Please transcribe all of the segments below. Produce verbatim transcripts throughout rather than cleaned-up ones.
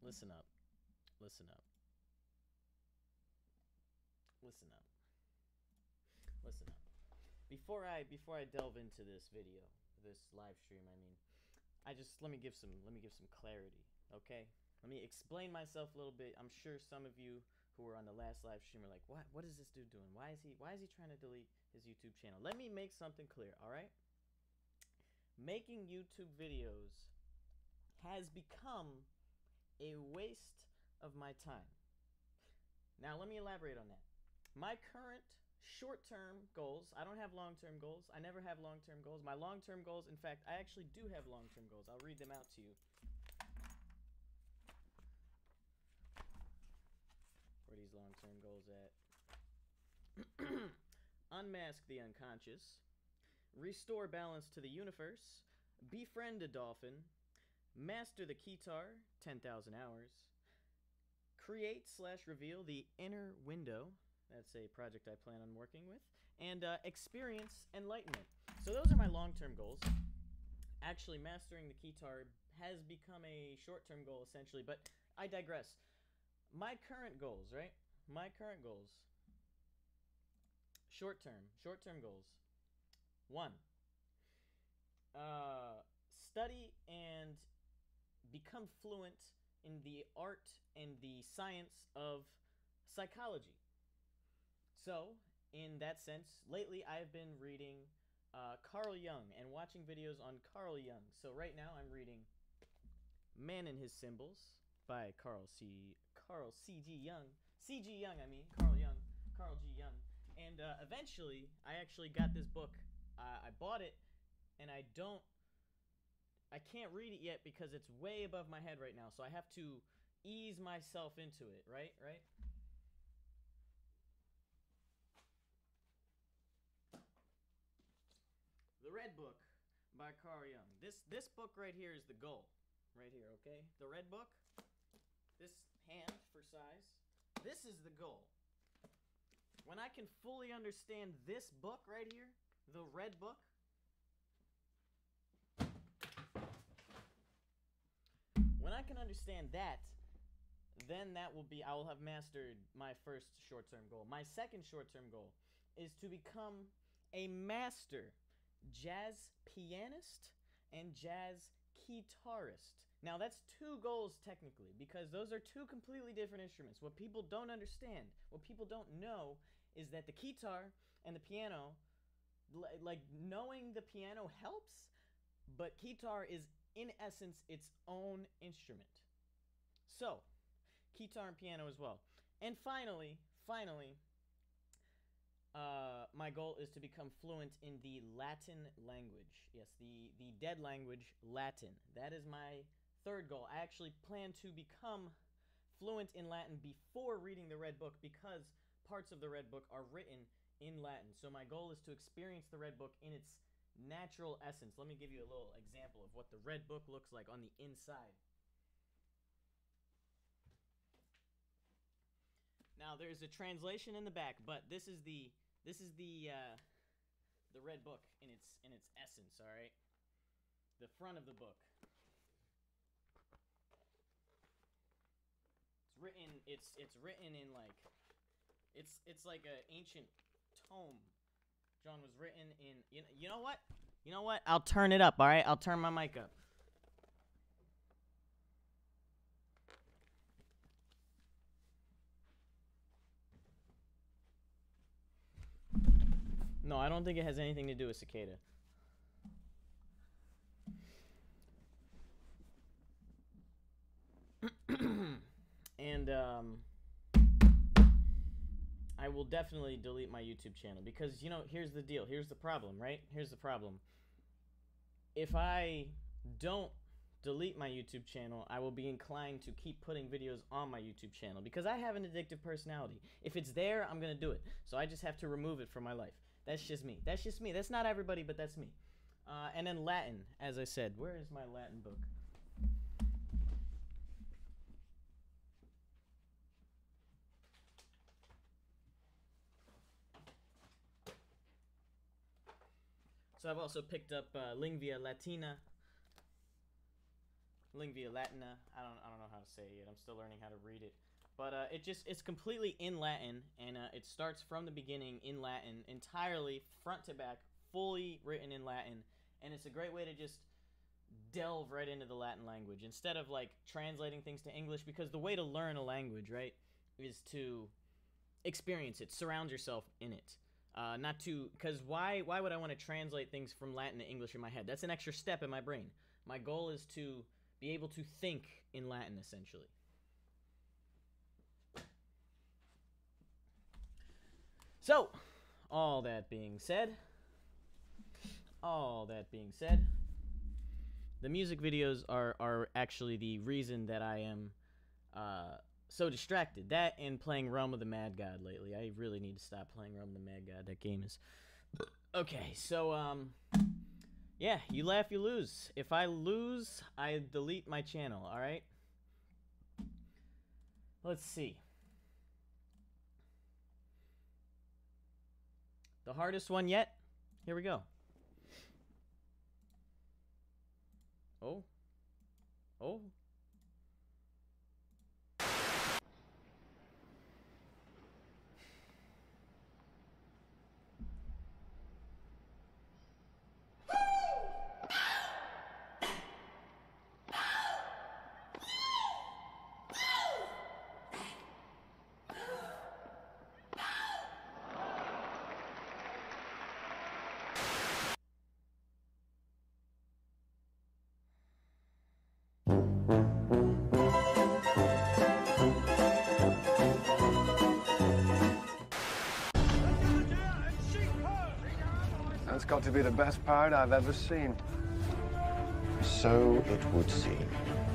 listen up, listen up, listen up, listen up. Before I before I delve into this video, this live stream, I mean, I just let me give some let me give some clarity, okay? Let me explain myself a little bit. I'm sure some of you who were on the last live stream are like, "What? What is this dude doing? Why is he Why is he trying to delete his YouTube channel?" Let me make something clear, all right? Making YouTube videos has become a waste of my time. Now, let me elaborate on that. My current short-term goals, I don't have long-term goals. I never have long-term goals. My long-term goals, in fact, I actually do have long-term goals. I'll read them out to you. Where are these long-term goals at? Unmask the unconscious. Restore balance to the universe. Befriend a dolphin. Master the keytar, ten thousand hours. Create slash reveal the inner window. That's a project I plan on working with. And uh, experience enlightenment. So those are my long-term goals. Actually, mastering the keytar has become a short-term goal, essentially. But I digress. My current goals, right? My current goals. Short-term. Short-term goals. One. Uh, study and become fluent in the art and the science of psychology. So, in that sense, lately I've been reading uh, Carl Jung and watching videos on Carl Jung. So right now I'm reading Man and His Symbols by Carl C. Carl C G Jung. C G Jung, I mean, Carl Jung. Carl G. Jung. And uh, eventually, I actually got this book. Uh, I bought it, and I don't I can't read it yet because it's way above my head right now. So I have to ease myself into it, right? Right? The Red Book by Carl Jung. This this book right here is the goal. Right here, okay? The Red Book. This hand for size. This is the goal. When I can fully understand this book right here, the Red Book, when I can understand that, then that will be, I will have mastered my first short-term goal. My second short-term goal is to become a master jazz pianist and jazz guitarist. Now, that's two goals technically, because those are two completely different instruments. What people don't understand, what people don't know, is that the guitar and the piano, like, knowing the piano helps, but guitar is in essence its own instrument. So, guitar and piano as well. And finally, finally, uh, my goal is to become fluent in the Latin language. Yes, the, the dead language, Latin. That is my third goal. I actually plan to become fluent in Latin before reading the Red Book because parts of the Red Book are written in Latin. So my goal is to experience the Red Book in its natural essence. Let me give you a little example of what the Red Book looks like on the inside. Now there's a translation in the back, but this is the this is the uh, the Red Book in its in its essence. All right, the front of the book. It's written. It's it's written in like it's it's like an ancient tome. John was written in. You know, you know what? You know what? I'll turn it up. All right, I'll turn my mic up. No, I don't think it has anything to do with cicada. And um, I will definitely delete my YouTube channel because, you know, here's the deal. Here's the problem, right? Here's the problem. If I don't delete my YouTube channel, I will be inclined to keep putting videos on my YouTube channel because I have an addictive personality. If it's there, I'm going to do it. So I just have to remove it from my life. That's just me. That's just me. That's not everybody, but that's me. Uh, and then Latin, as I said. Where is my Latin book? So I've also picked up uh, Lingua Latina. Lingua Latina. I don't I don't know how to say it. I'm still learning how to read it. But uh, it just it's completely in Latin, and uh, it starts from the beginning in Latin, entirely front to back, fully written in Latin, and it's a great way to just delve right into the Latin language instead of like translating things to English, because the way to learn a language, right, is to experience it, surround yourself in it. Uh, not to, because why why would I want to translate things from Latin to English in my head? That's an extra step in my brain. My goal is to be able to think in Latin, essentially. So, all that being said, all that being said, the music videos are, are actually the reason that I am uh, so distracted. That and playing Realm of the Mad God lately. I really need to stop playing Realm of the Mad God. That game is... Okay, so, um... yeah, you laugh, you lose. If I lose, I delete my channel, alright? Let's see. The hardest one yet? Here we go. Oh. Oh. That's got to be the best part I've ever seen. So it would seem.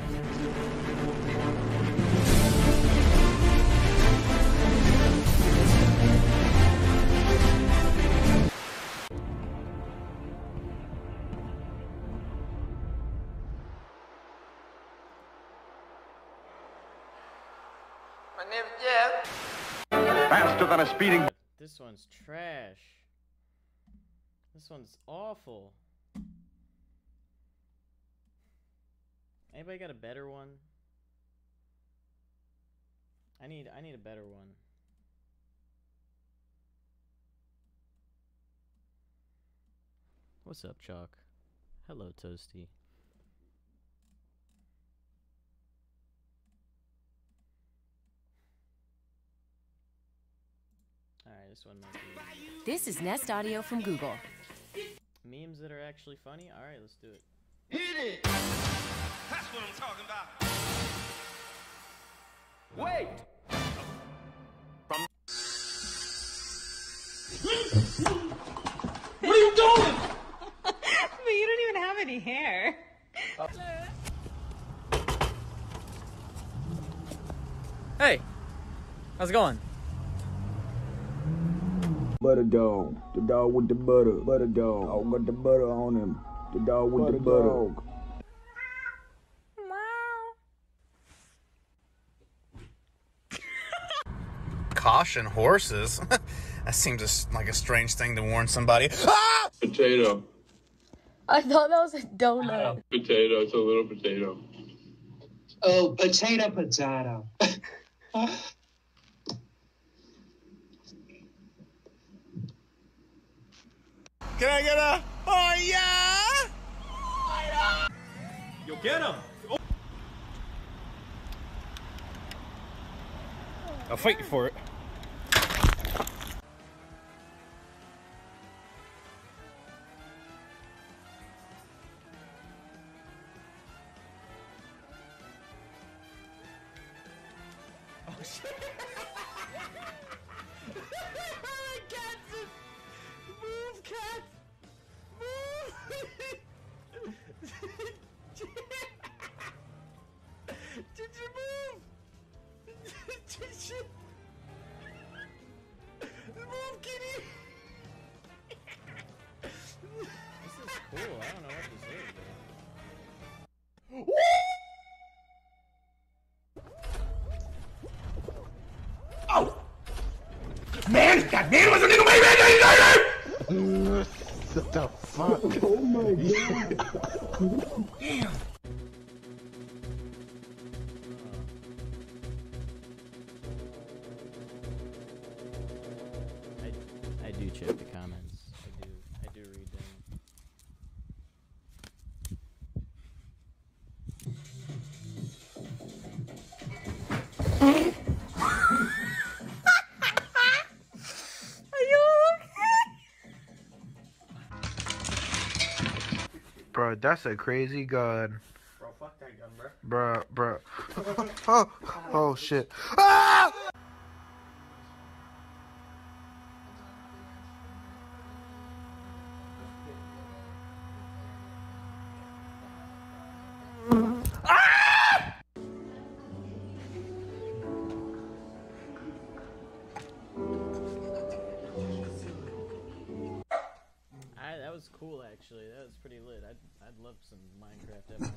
My name's Jeff. Faster than a speeding... This one's trash. This one's awful. Anybody got a better one? I need I need a better one. What's up, Chalk? Hello, Toasty. Alright, this one might be... This is Nest Audio from Google. Memes that are actually funny? Alright, let's do it. Hit it! That's what I'm talking about. Wait! What are you doing? But you don't even have any hair. Hey, how's it going? Butter dog, the dog with the butter, butter dog. I got the butter on him, the dog with the butter. Dog. Caution horses. That seems like a strange thing to warn somebody. Ah! Potato. I thought that was a donut. Potato, it's a little potato. Oh, potato, potato. Can I get a? Oh yeah! You'll get him. Oh. I'll fight you for it. Oh shit! Cats! Move, cat! Move! Did you move? Did you? Move, kitty! This is cool. I don't know what this is, though. Oh! Man, that man was a nigga, baby! What the fuck? Oh my god. Damn. get the comments. I do. I do read them. Bro, that's a crazy gun. Bro, fuck that gun, bro. Bro, bro. oh, oh, shit. Ah! I, that was cool, actually. That was pretty lit. I'd, I'd love some Minecraft demo.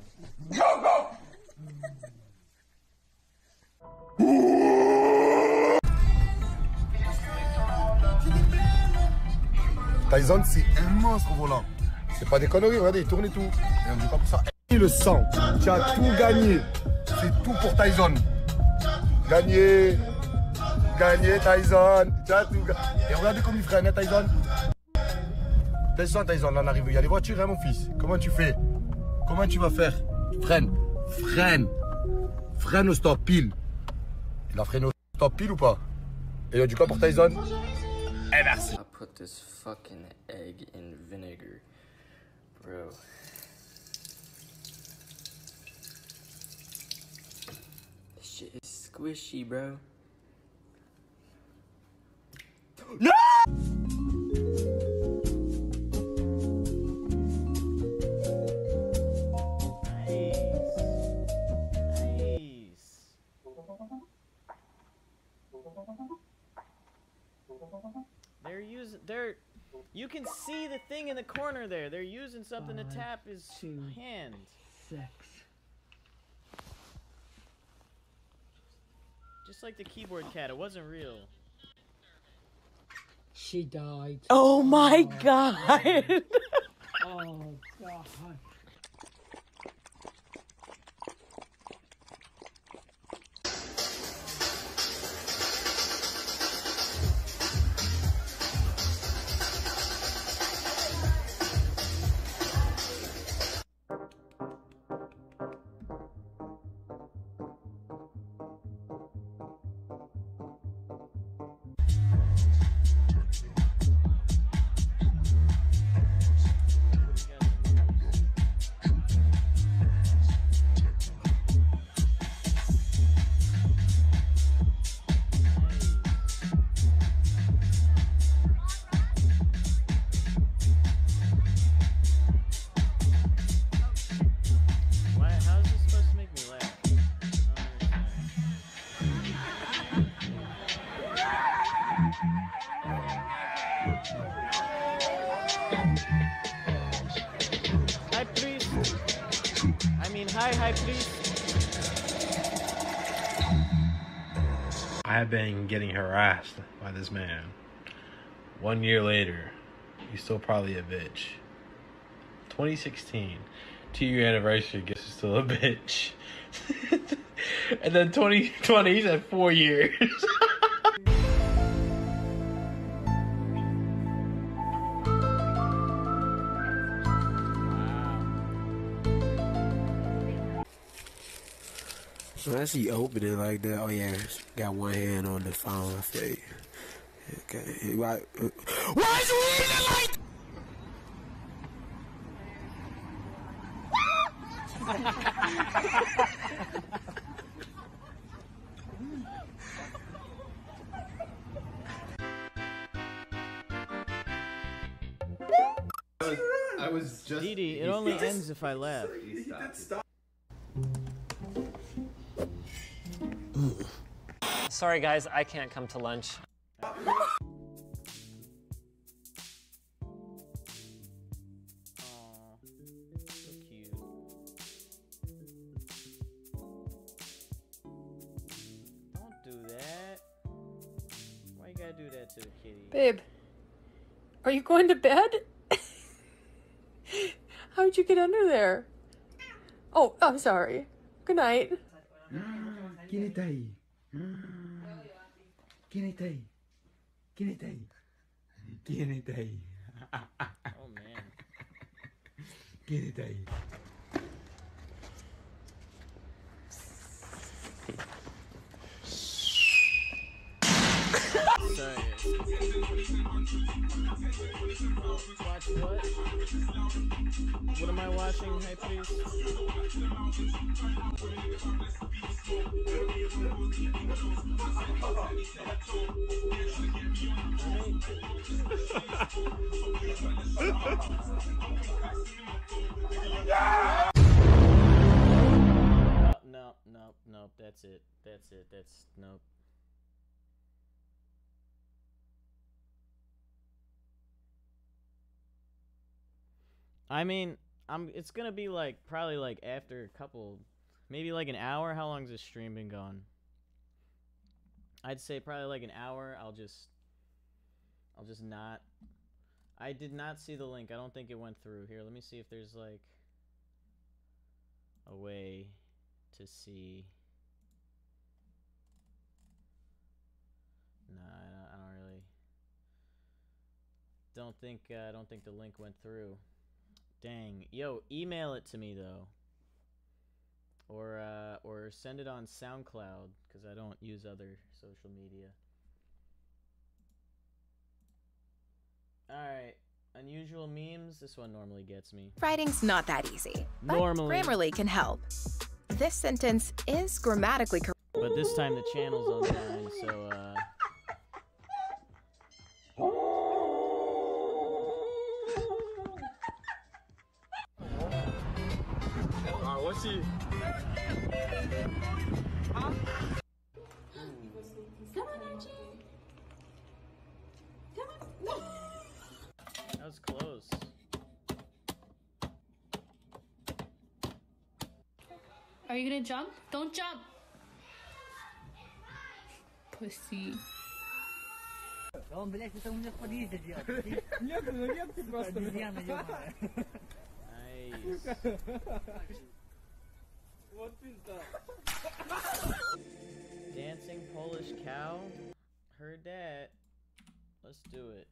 Tyson, c'est immense ce volant. C'est pas des conneries, regardez, il tourne et tout. Et on dit pas pour ça. Il le sent. Tu as tout gagné. C'est tout pour Tyson. Gagné. Gagné, Tyson. Tu as tout gagné. Et regardez comme il freine, hein, Tyson. Tyson, Tyson, là on arrive. Il y a les voitures, hein, mon fils. Comment tu fais? Comment tu vas faire? Freine. Freine. Freine au stop, pile. Il a freiné au stop, pile ou pas? Et il y a du quoi pour Tyson? Eh, merci. I put this fucking egg in vinegar, bro. This shit is squishy, bro. No! They're using, they're, you can see the thing in the corner there. They're using something Five, to tap his two, hand. Six. Just like the keyboard cat, it wasn't real. She died. Oh my oh. God. Oh God. Hi, please. I mean, hi, hi, please. I have been getting harassed by this man. One year later, he's still probably a bitch. twenty sixteen, two year anniversary, guess he's still a bitch. And then twenty twenty, he's at four years. So I see open it like that. Oh yeah, got one hand on the phone. I feel you. Okay. Why? Uh, why is he eating like? I was, I was just. Didi, it only ends if I laugh. He did stop. Sorry guys, I can't come to lunch. Aww, so cute. Don't do that. Why you gotta do that to the kitty? Babe, are you going to bed? How'd you get under there? Oh, I'm sorry. Good night. ¿Quién está ahí? ¿Quién está ahí? ¿Quién está ahí? ¿Quién está ahí? Oh man. ¿Quién está ahí? Sorry. Watch what? What am I watching, High Priest? No, no, no, no, that's it. That's it. That's nope. I mean, I'm. It's gonna be like probably like after a couple, maybe like an hour. How long's this stream been going? I'd say probably like an hour. I'll just, I'll just not. I did not see the link. I don't think it went through. Here, let me see if there's like a way to see. No, I don't, I don't really. Don't think. I uh, don't think the link went through. Dang. Yo, email it to me though. Or uh or send it on SoundCloud cuz I don't use other social media. All right. Unusual memes. This one normally gets me. Writing's not that easy. But Normally. Grammarly can help. This sentence is grammatically correct. But this time the channel's online, so uh What's he? Huh? that was close. Are you gonna jump? Don't jump! Pussy. Он, блядь, это у меня в подъезде делает. Нет, ну нет, ты просто... Обезьяна, ёбаная. Nice. Вот пизда. Dancing Polish cow? Heard that. Let's do it.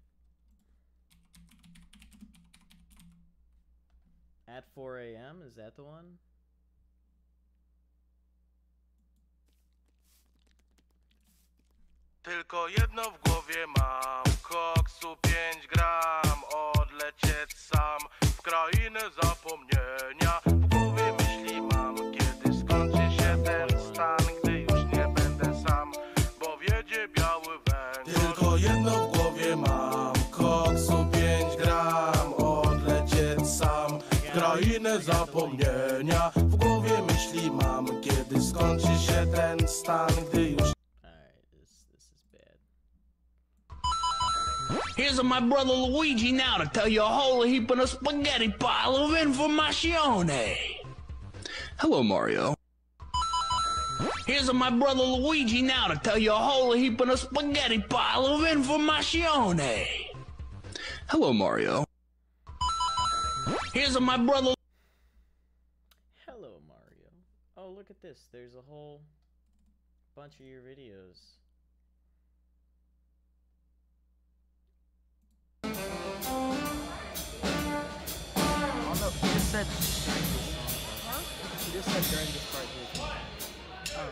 At four A M? Is that the one? Tylko jedno w głowie mam, koksu pięć gram, odlecieć sam w krainę zapomnienia. W głowie myśli mam, kiedy skończy się ten stan, gdy już nie będę sam, bo wiedzie biały węgiel. Tylko jedno w głowie mam, koksu pięć gram, odlecieć sam w krainę zapomnienia. W głowie myśli mam, kiedy skończy się ten stan, gdy już... Here's my brother Luigi now to tell you a whole heap of a spaghetti pile of information. Hello, Mario. Here's my brother Luigi now to tell you a whole heap of a spaghetti pile of information. Hello, Mario. Here's my brother. Hello, Mario. Oh, look at this. There's a whole bunch of your videos. Oh no, he just said during this song. Huh? He just said during this part. Oh.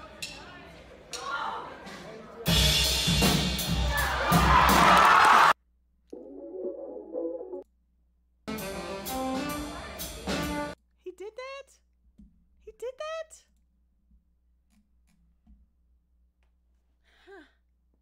He did that? He did that? Huh.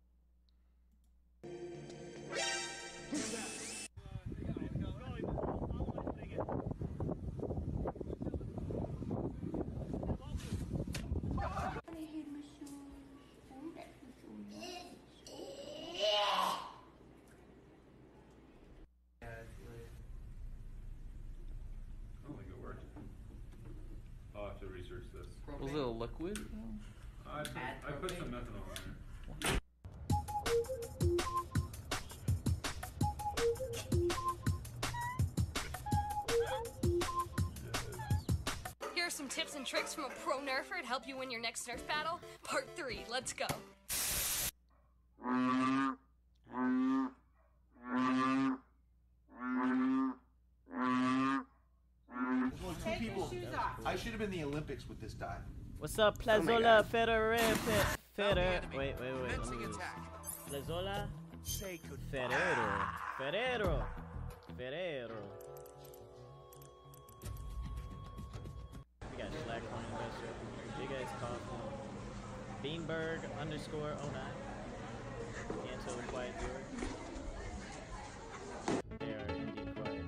I'll have to research this. Was it a liquid? I put, I put some methanol in there. Here are some tips and tricks from a pro nerfer to help you win your next nerf battle. Part three, let's go. should have been the Olympics with this dive. What's up, Plazola Federer? Federer. Wait, wait, wait. Let me do this. Plazola Ferrero. Ferrero. Ferrero. We got Black Coin Investor up in here. Big Ice Coffee. Beanberg underscore oh nine. Anto the Quiet Viewer. They are indeed quiet.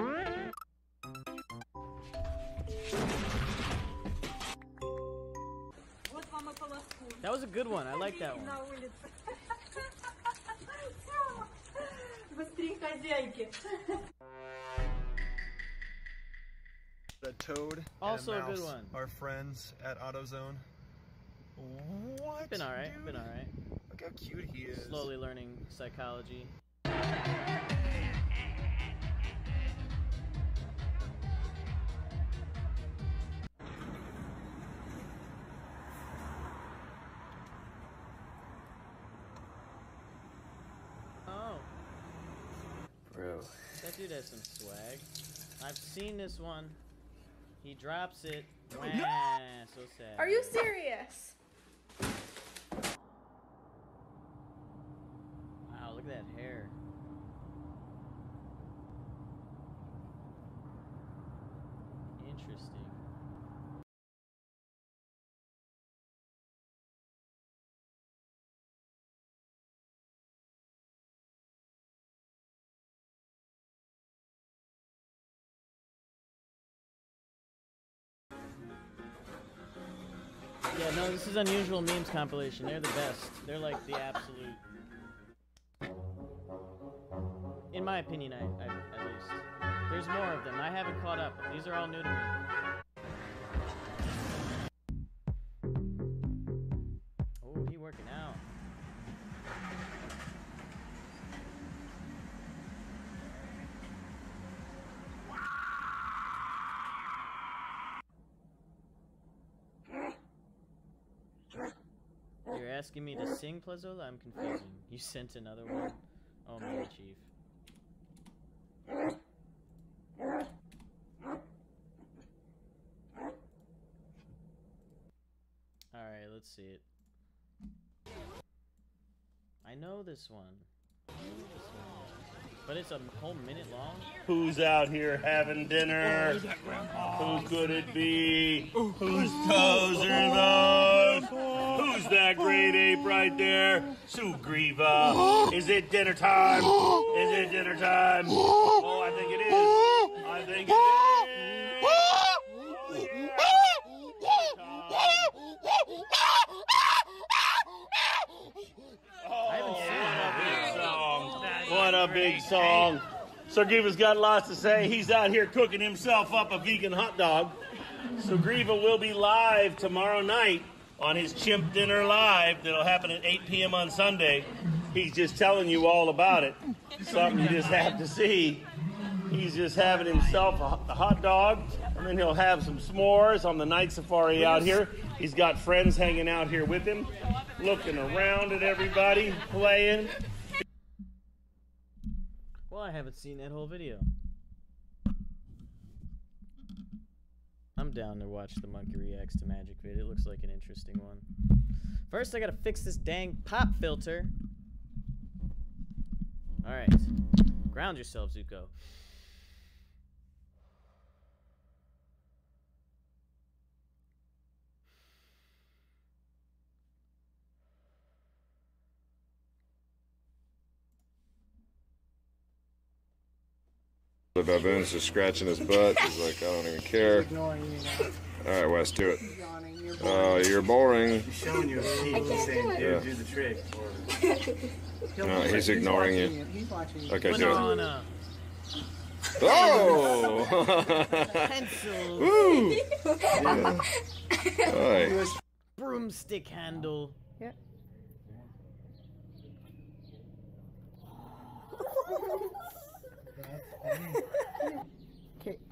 That was a good one. I like that one. The Toad. Also and a good one. Our friends at AutoZone. What? Been alright. Dude? Been alright. Look how cute he is. Slowly learning psychology. Oh. Bro. That dude has some swag. I've seen this one. He drops it. Wah, so sad. Are you serious? Wow, look at that hair. Interesting. Yeah, no, this is Unusual Memes compilation. They're the best. They're like the absolute. In my opinion, I, I, at least. There's more of them. I haven't caught up. These are all new to me. Oh, he working out. You're asking me to sing, Plazola? I'm confusing. You sent another one? Oh, man, Chief. Alright, let's see it. I know this one. I know this one. But it's a whole minute long? Who's out here having dinner? Who could it be? Whose toes are those? Who's that great ape right there? Sugriva. Is it dinner time? Is it dinner time? Oh, I think it is. I think it is. What a big song. Sugriva's got lots to say. He's out here cooking himself up a vegan hot dog. Sugriva will be live tomorrow night on his Chimp Dinner Live that'll happen at eight p m on Sunday. He's just telling you all about it. Something you just have to see. He's just having himself a hot dog, and then he'll have some s'mores on the night safari out here. He's got friends hanging out here with him, looking around at everybody, playing. Well, I haven't seen that whole video. I'm down to watch the Monkey Reacts to Magic vid. It looks like an interesting one. First, I gotta fix this dang pop filter. Alright. Ground yourself, Zuko. The baboon's just scratching his butt. He's like, I don't even care. Alright, Wes, do it. Oh, you're boring. He's showing you a seat. He's saying, dude, Yeah. do the trick. No, he's ignoring you. Okay, do it. Banana. Oh! Pencils. Woo! Yeah. Alright. Broomstick handle. Yeah. Okay.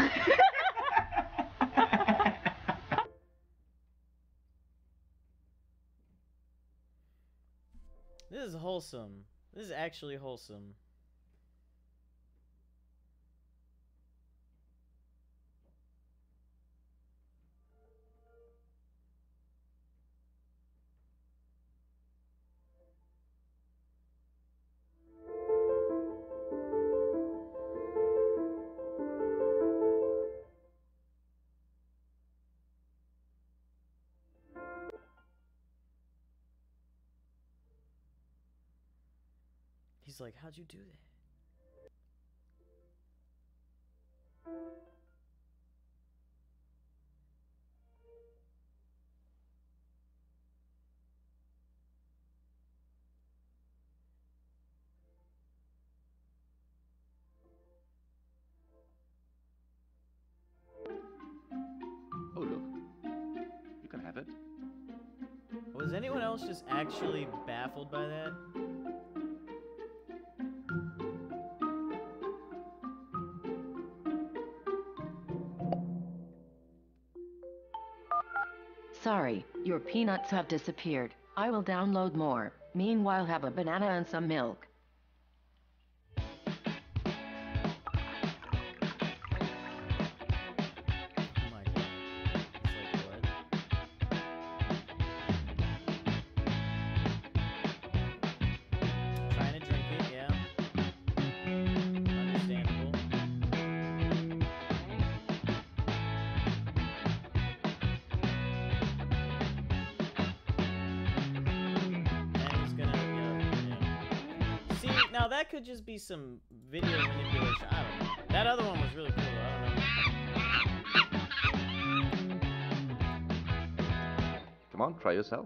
This is wholesome. This is actually wholesome. He's like, how'd you do that? Oh, look. You can have it. Was anyone else just actually baffled by that? Sorry, your peanuts have disappeared. I will download more. Meanwhile, have a banana and some milk. Trying to drink it, yeah. Understandable. Now that could just be some video manipulation. I don't know. That other one was really cool. I don't know. Come on, try yourself.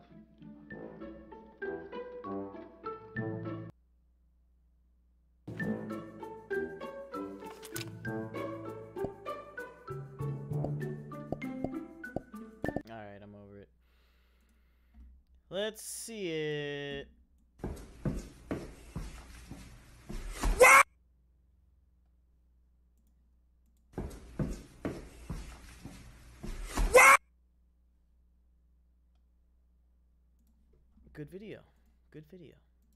Alright, I'm over it. Let's see it. Good video. Good video.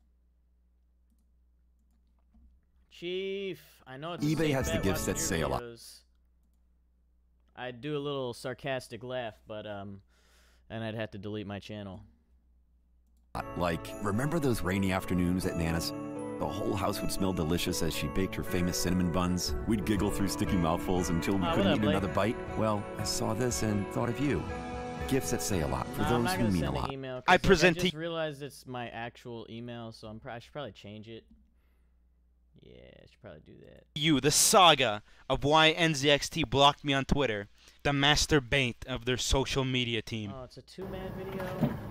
Chief, I know it's a eBay safe has the bet gifts watching that your say a lot. videos. I'd do a little sarcastic laugh, but um, and I'd have to delete my channel. Like, remember those rainy afternoons at Nana's? The whole house would smell delicious as she baked her famous cinnamon buns. We'd giggle through sticky mouthfuls until we Oh, couldn't what up, eat Blake? another bite. Well, I saw this and thought of you. Gifts that say a lot for No, I'm those not who gonna mean a send an lot. email, 'cause, I like, present I to- just realized it's my actual email, so I'm pro I should probably change it. Yeah, I should probably do that. You, the saga of why N Z X T blocked me on Twitter, the master bait of their social media team. Oh, it's a two-man video.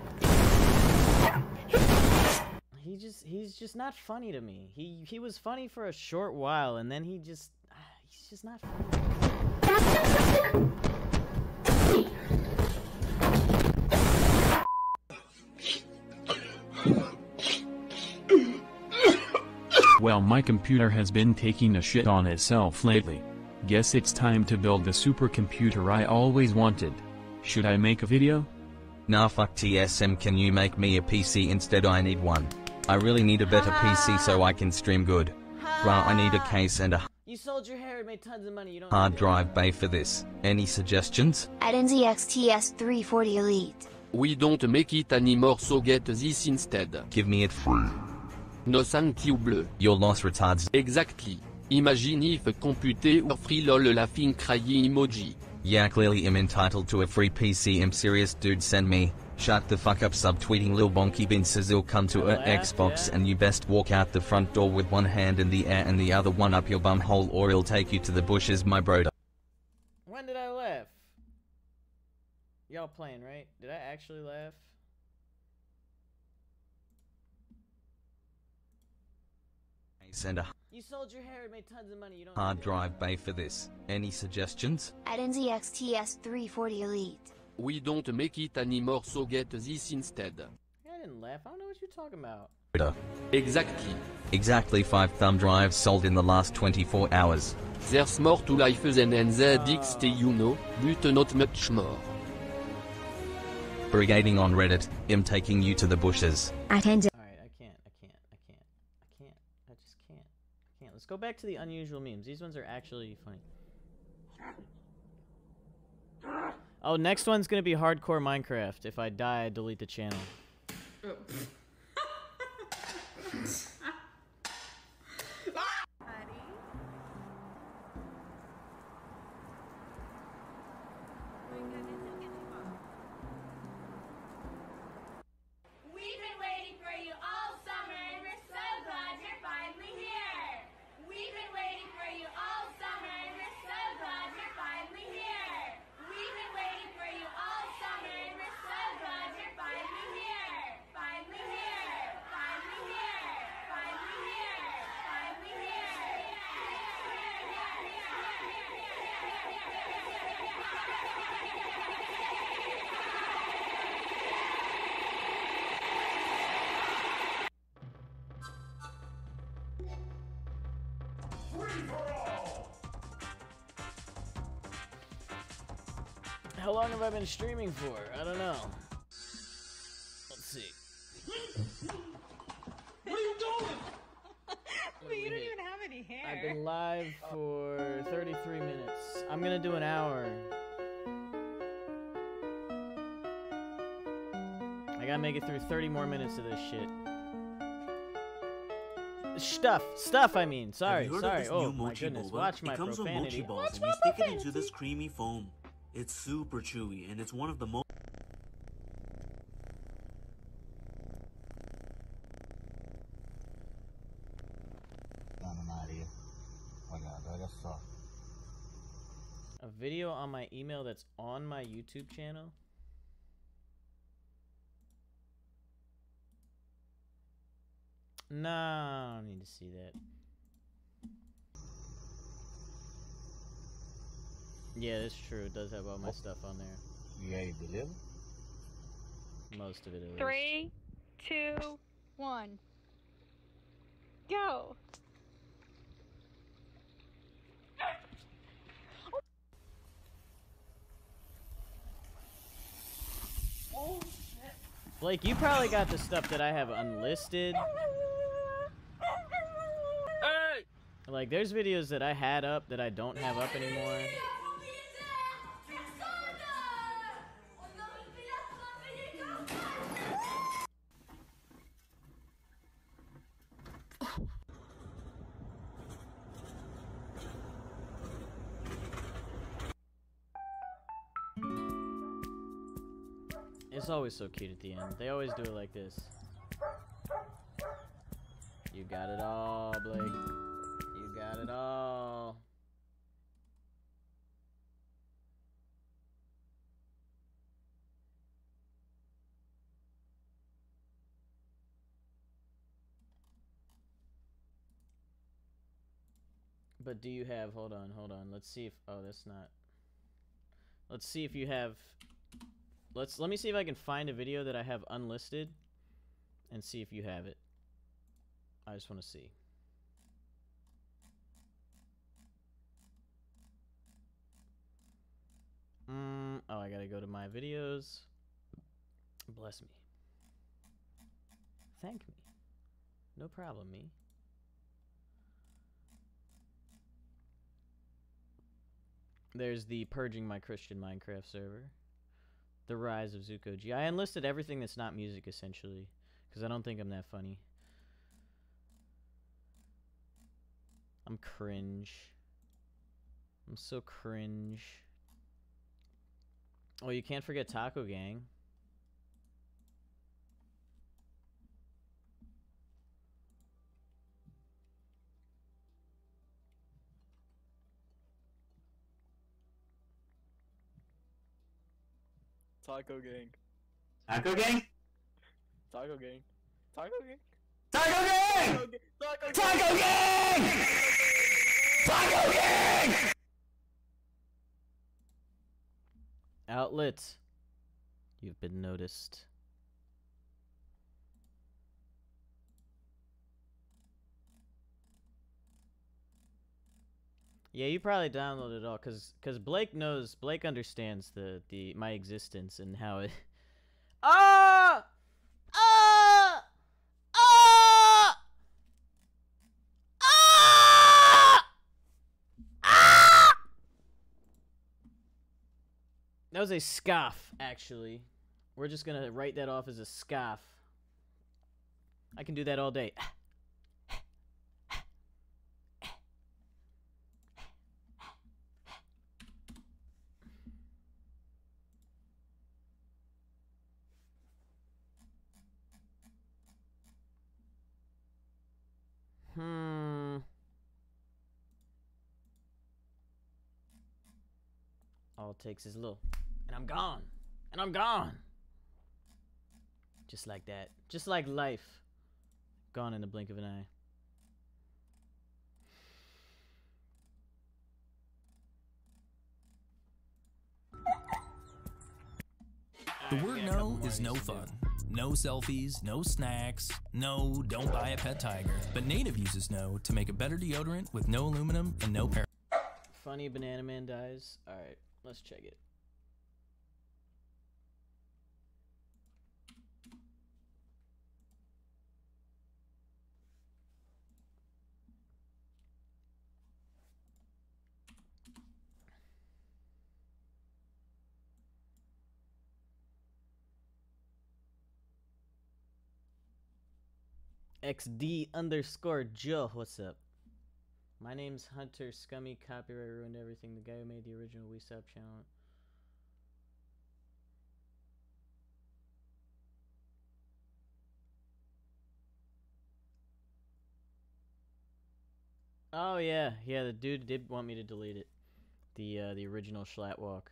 He just he's just not funny to me. He he was funny for a short while, and then he just ah, he's just not funny. Well, my computer has been taking a shit on itself lately. Guess it's time to build the supercomputer I always wanted. Should I make a video? Nah, fuck T S M, can you make me a P C instead? I need one. I really need a better P C so I can stream good. Bruh, I need a case and a You sold your hair and made tons of money. You don't hard need it. drive bay for this. Any suggestions? At N Z X T S three forty Elite. We don't make it anymore, so get this instead. Give me it free. No thank you, bleu. Your loss retards. Exactly. Imagine if compute or free lol laughing crying emoji. Yeah, clearly I'm entitled to a free P C. I'm serious, dude. Send me. Shut the fuck up, subtweeting Lil Bonky Bin says he'll come to a Xbox and you best walk out the front door with one hand in the air and the other one up your bum hole or he'll take you to the bushes, my broda. When did I laugh? Y'all playing, right? Did I actually laugh? And a You sold your hair and made tons of money. You don't hard need it. drive bay for this. Any suggestions? At N Z X T S three forty Elite. We don't make it anymore, so get this instead. I didn't laugh. I don't know what you're talking about. Broda. Exactly. Exactly five thumb drives sold in the last twenty-four hours. There's more to life than N Z X T, you know, but not much more. Brigading on Reddit, I'm taking you to the bushes. Alright, I can't, I can't, I can't, I can't, I just can't, I can't. Let's go back to the unusual memes. These ones are actually funny. Oh, next one's gonna be hardcore Minecraft. If I die, I delete the channel. We've been waiting for you all summer, and we're so glad you're finally here. We've been waiting for you all summer, and we're so glad you're finally here. We've been waiting for you all summer, and we're so glad you're finally here. Finally here. Finally here. Finally here. Finally How long have I been streaming for? I don't know. Let's see. What are you doing? But you don't even have any hair. I've been live for thirty-three minutes. I'm gonna do an hour. I gotta make it through thirty more minutes of this shit. Stuff, stuff. I mean, sorry, Have you heard sorry. Of this Oh new my mochi goodness, boba? watch my It comes profanity. with mochi balls, Watch and my you stick it profanity. into this creamy foam. It's super chewy, and it's one of the most. A video on my email that's on my YouTube channel? Nah, I don't need to see that. Yeah, that's true. It does have all my stuff on there. You ready to deliver? Most of it, at least. Three, two, one. Go. Blake, you probably got the stuff that I have unlisted. Hey! Like, there's videos that I had up that I don't have up anymore. It's always so cute at the end. They always do it like this. You got it all, Blake. You got it all. But do you have, hold on, hold on. Let's see if, oh, that's not. Let's see if you have, let's, let me see if I can find a video that I have unlisted and see if you have it. I just want to see. Mm, oh, I gotta go to my videos. Bless me. Thank me. No problem, me. There's the Purging My Christian Minecraft server. The Rise of Zuko G. I enlisted everything that's not music, essentially, because I don't think I'm that funny. I'm cringe. I'm so cringe. Oh, you can't forget Taco Gang. Taco gang. Taco gang? Taco gang. Taco gang. Taco gang! Taco gang! Taco gang! Taco gang! Outlet. You've been noticed. Yeah, you probably downloaded it all, cause, cause Blake knows, Blake understands the, the my existence and how it. Ah! Ah! Ah! Ah! Ah! That was a scoff, actually. We're just gonna write that off as a scoff. I can do that all day. Hmm. All it takes is a little, and I'm gone. And I'm gone. Just like that. Just like life. Gone in the blink of an eye. The word no is no fun. No selfies, no snacks, no, don't buy a pet tiger. But Native uses no to make a better deodorant with no aluminum and no par- Funny Banana Man dies. Alright, let's check it. X D underscore Joe, what's up? My name's Hunter Scummy, copyright ruined everything. The guy who made the original We Stop channel. Oh yeah, yeah, the dude did want me to delete it. The uh, the original Schlattwalk.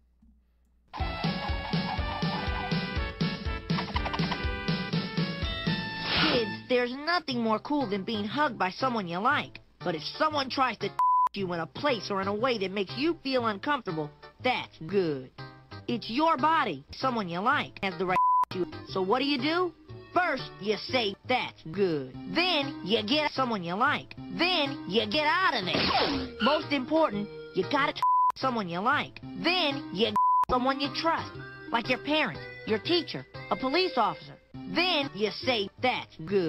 Kids, there's nothing more cool than being hugged by someone you like. But if someone tries to you in a place or in a way that makes you feel uncomfortable, that's good. It's your body. Someone you like has the right to. So what do you do? First, you say, that's good. Then, you get someone you like. Then, you get out of there. Most important, you gotta someone you like. Then, you someone you trust. Like your parent, your teacher, a police officer. Then, you say, that's good.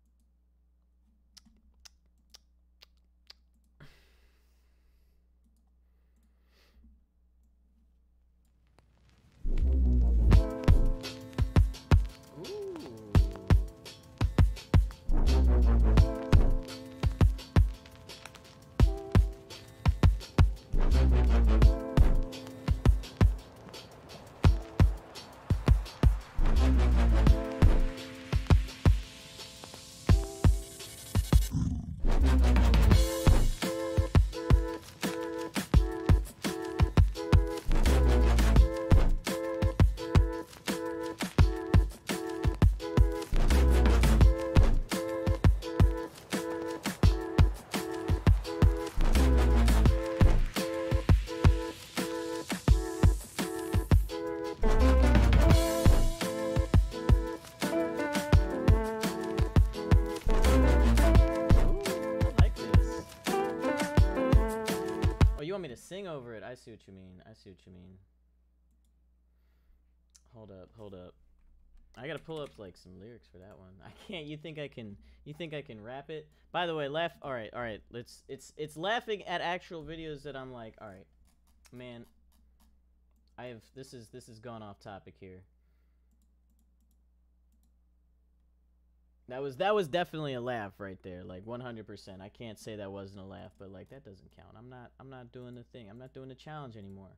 Sing over it. I see what you mean. I see what you mean. Hold up, hold up. I gotta pull up like some lyrics for that one. I can't. You think I can? You think I can rap it? By the way, laugh. All right, all right. Let's. It's it's laughing at actual videos that I'm like, all right, man. I have. This is this has gone off topic here. That was that was definitely a laugh right there, like one hundred percent. I can't say that wasn't a laugh, but like that doesn't count. I'm not I'm not doing the thing. I'm not doing the challenge anymore.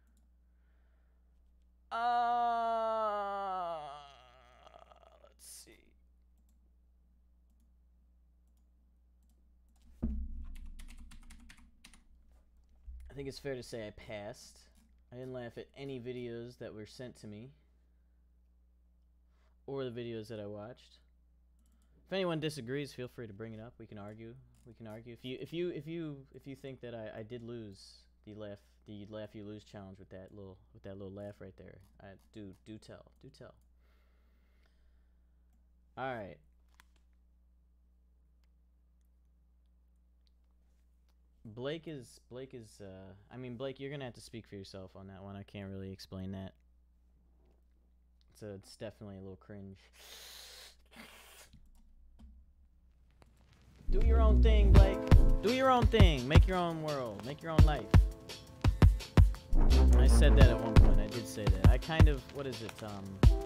Uh let's see. I think it's fair to say I passed. I didn't laugh at any videos that were sent to me or the videos that I watched. If anyone disagrees, feel free to bring it up. We can argue. We can argue. If you if you if you if you think that I, I did lose the laugh the laugh you lose challenge with that little with that little laugh right there, I do do tell. Do tell. Alright. Blake is Blake is. Uh, I mean, Blake, you're gonna have to speak for yourself on that one. I can't really explain that. So it's definitely a little cringe. Do your own thing, Blake. Do your own thing. Make your own world. Make your own life. I said that at one point. I did say that. I kind of. What is it? Um.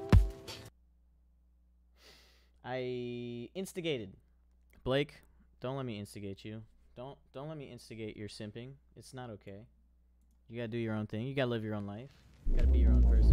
I instigated. Blake, don't let me instigate you. Don't don't let me instigate your simping. It's not okay. You gotta do your own thing. You gotta live your own life. You gotta be your own person.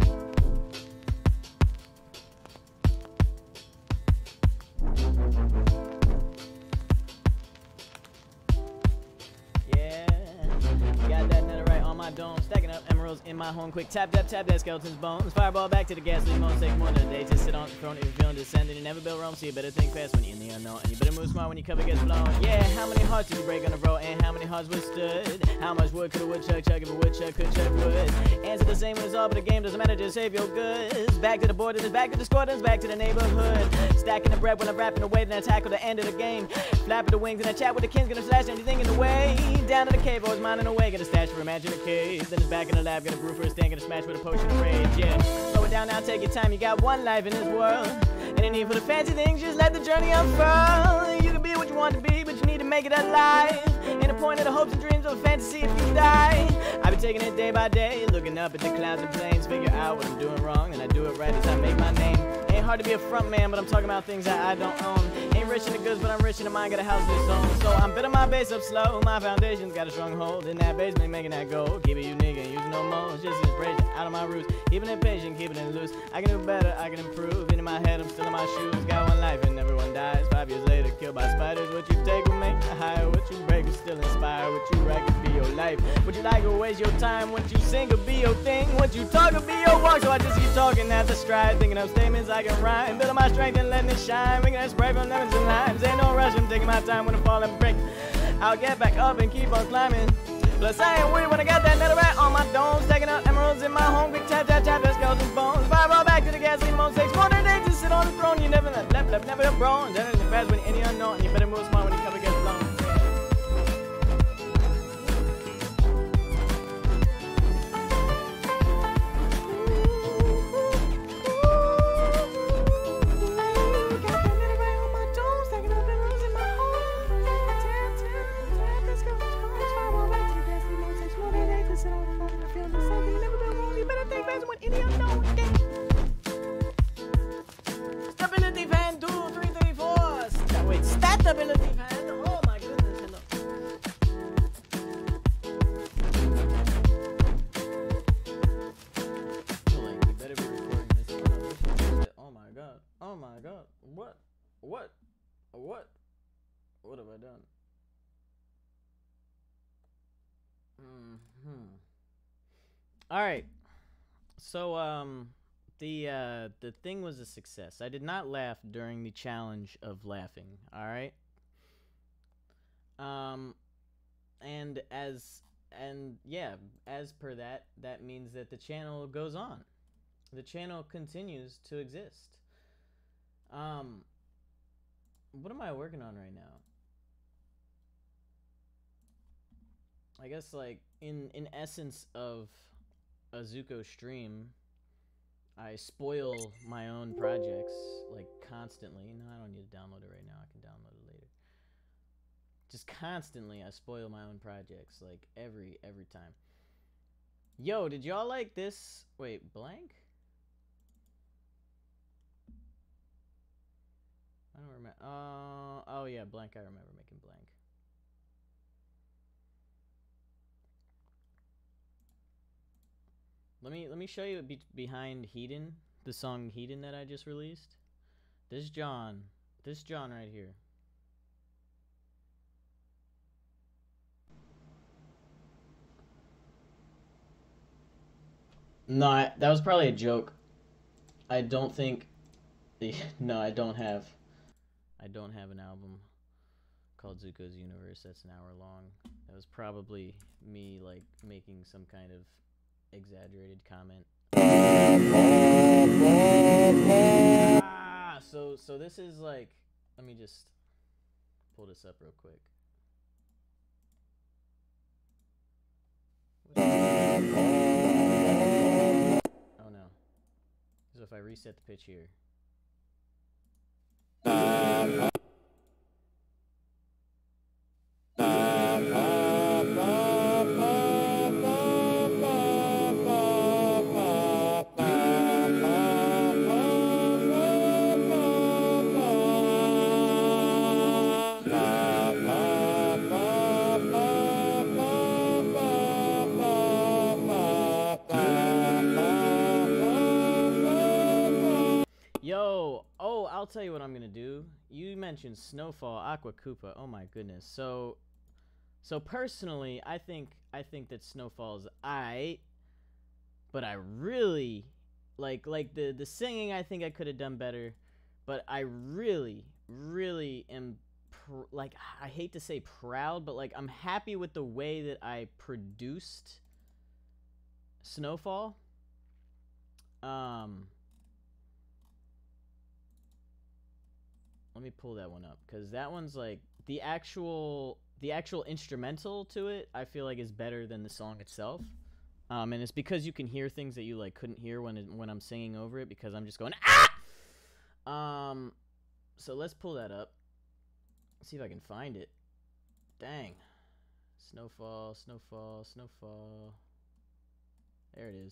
Yeah, got that netherite on my dome, stacking up emeralds in my home. Quick tap tap tap that skeleton's bones. Fireball back to the gasoline modes. Take more than a day. Just sit on the throne if you're feeling descending. You never build Rome, so you better think fast when you're in the unknown. And you better move smart when your cover gets blown. Yeah, how many hearts did you break on the road? And how many hearts withstood? How much wood could a woodchuck chuck if a woodchuck could chuck wood? Answer the same when it's all, but the game doesn't matter. Just save your goods. Back to the board, and it's back to the squad, and it's back to the neighborhood. Stacking the bread when I'm rapping away, then I tackle the end of the game. Flapping the wings and I chat with the kings, gonna slash anything in the way. Down to the cave, always minding away, gonna stash for imagine a cave. Then it's back in the lab, gonna brew for a stand, gonna smash with a potion of rage. Yeah, slow it down now, take your time. You got one life in this world. Ain't need for the fancy things, just let the journey unfurl. You can be what you want to be, but you need to make it alive. Ain't the point of the hopes and dreams of a fantasy if you die. I've been taking it day by day, looking up at the clouds and plains. Figure out what I'm doing wrong, and I do it right as I make my name. Ain't hard to be a front man, but I'm talking about things that I don't own. Ain't rich in the goods, but I'm rich in the mind, got a house of its own. So I'm building my base up slow, my foundation's got a strong hold. In that basement, making that gold. Keep it unique and using no molds, just inspiration out of my roots. Keeping it patient, keeping it loose. I can do better, I can improve. In my head, I'm still in my shoes. Got one life and everyone dies. Five years later, killed by spiders. What you take will make you higher. What you break will still inspire. What you wreck will be your life. What you like will waste your time. What you sing will be your thing. What you talk will be your walk. So I just keep talking as I stride, thinking of statements I can rhyme. Building my strength and letting it shine. Making that spray from lemons and limes. Ain't no rush, I'm taking my time when I fall and break. I'll get back up and keep on climbing. Plus I ain't worried when I got that netherite on my dome. Stacking up emeralds in my home. Quick tap tap tap that skeleton's bones. Fireball back to the gasoline modes. Takes more than a day to sit on the throne. You never left, left, left, never left wrong. Then it's fast when you're in the unknown. And you better move smart when your cover gets blown. Stability fan, two, three, three, four. St wait, stability fan. Oh my goodness, hello. Like, you better be recording this. Oh my god. Oh my god. What? What? What? What have I done? Hmm. All right. So, um, the uh, the thing was a success. I did not laugh during the challenge of laughing. All right. Um, and as and yeah, as per that, that means that the channel goes on. The channel continues to exist. Um, what am I working on right now? I guess like in in essence of a Zuko stream, I spoil my own projects like constantly. No, I don't need to download it right now. I can download it later. Just constantly I spoil my own projects like every every time. Yo, did y'all like this? Wait, blank? I don't remember. Uh, oh yeah, blank. I remember making blank. Let me let me show you be behind Hedon, the song Hedon that I just released. This John, this John right here. No, I, that was probably a joke. I don't think. No, I don't have. I don't have an album called Zuko's Universe that's an hour long. That was probably me like making some kind of exaggerated comment. Ah, so so this is like, let me just pull this up real quick. if I reset the pitch here. Yo, oh, I'll tell you what I'm gonna do. You mentioned Snowfall, Aqua Koopa. Oh my goodness. So, so personally, I think I think that Snowfall is aight, but I really like like the the singing. I think I could have done better, but I really, really am pr like I hate to say proud, but like I'm happy with the way that I produced Snowfall. Um. Let me pull that one up, because that one's like the actual the actual instrumental to it I feel like is better than the song itself, um, and it's because you can hear things that you like couldn't hear when it, when I'm singing over it, because I'm just going ah. Um, so let's pull that up. Let's see if I can find it. Dang, Snowfall, Snowfall, Snowfall. There it is.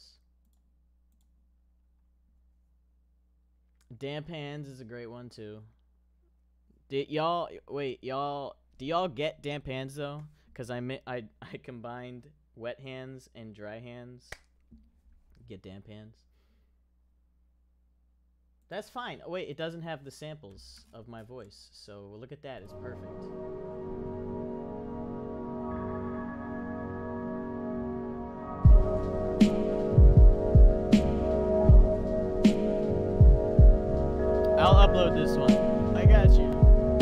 Damp Hands is a great one too. Did y'all wait? Y'all, do y'all get damp hands though? Cause I I I combined wet hands and dry hands. Get damp hands. That's fine. Oh, wait, it doesn't have the samples of my voice, so look at that. It's perfect. I'll upload this one. I got you.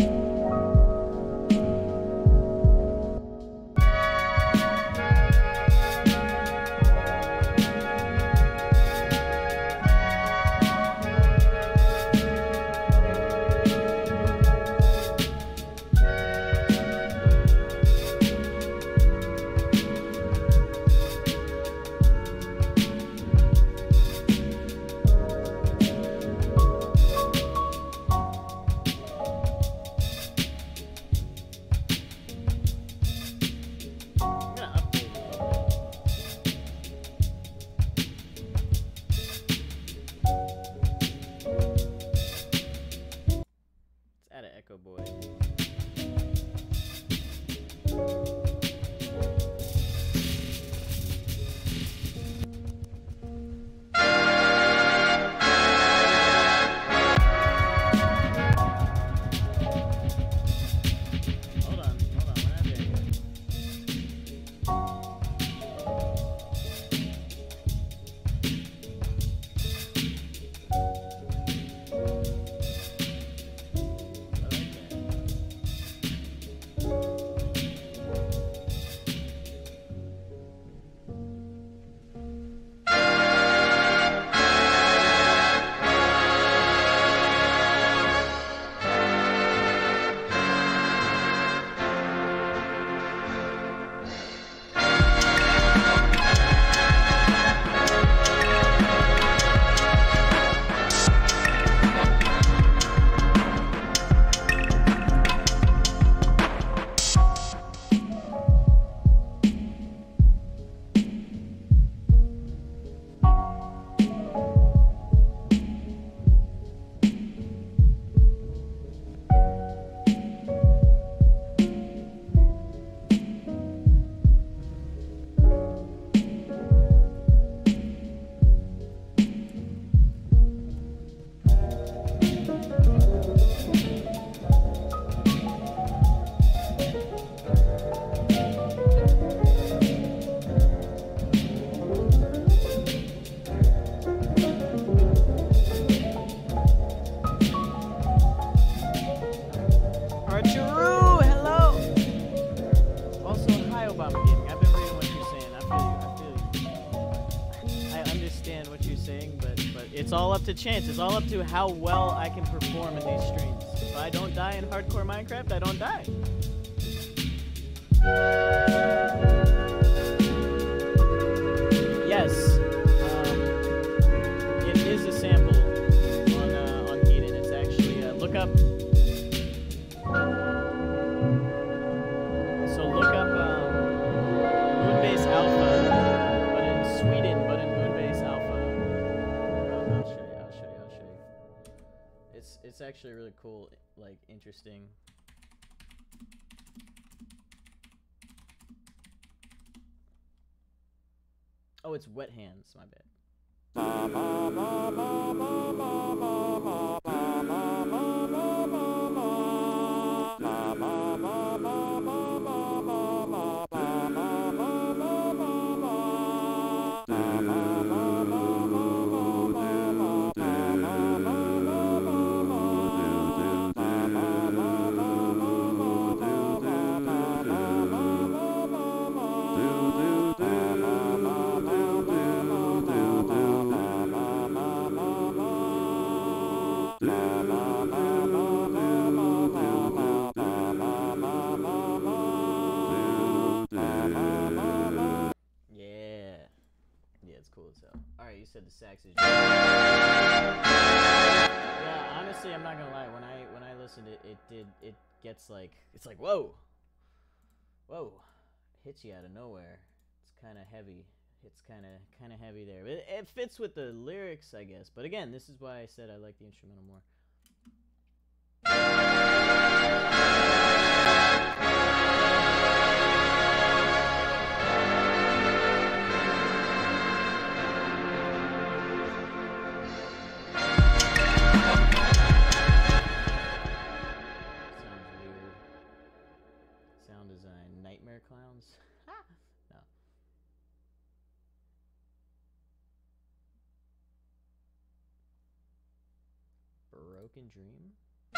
To chance. It's all up to how well I can perform in these streams. If I don't die in hardcore Minecraft, I don't die. Yes, um, it is a sample actually really cool, like interesting. Oh, it's Wet Hands, my bad. Yeah. Yeah, it's cool as hell. Alright, you said the sax is... Yeah, honestly, I'm not gonna lie. When I when I listened, it it did it gets like it's like whoa, whoa, hits you out of nowhere. It's kind of heavy. It's kind of kind of heavy there. It, it fits with the lyrics, I guess. But again, this is why I said I like the instrumental more. Sound design, Nightmare Clowns. No. Broken Dream.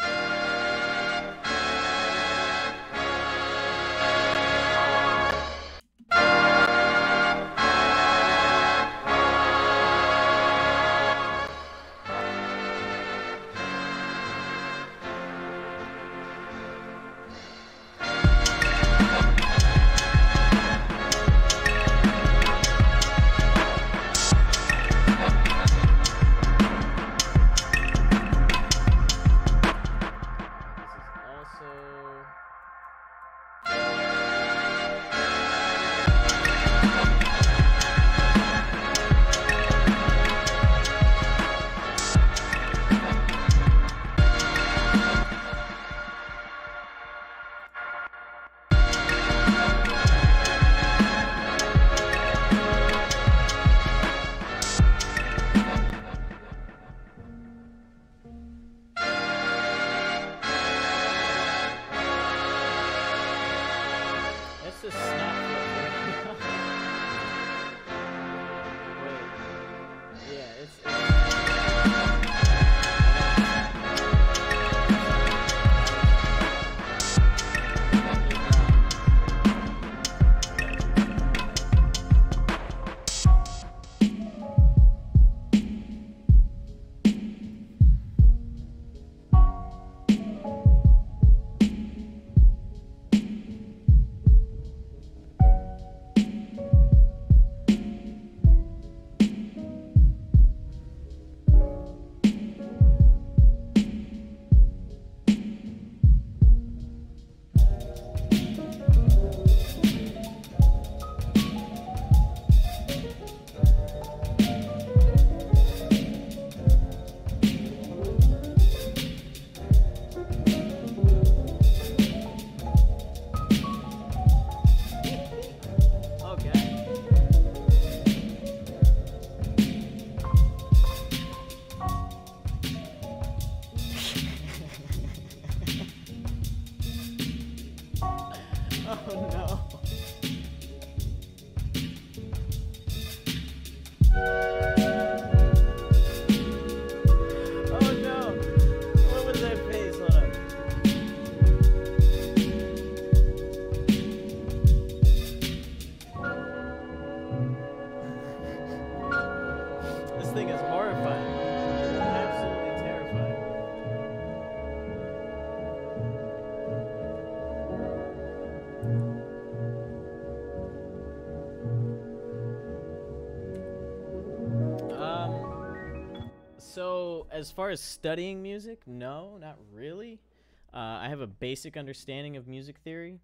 So, as far as studying music, no, not really. Uh, I have a basic understanding of music theory.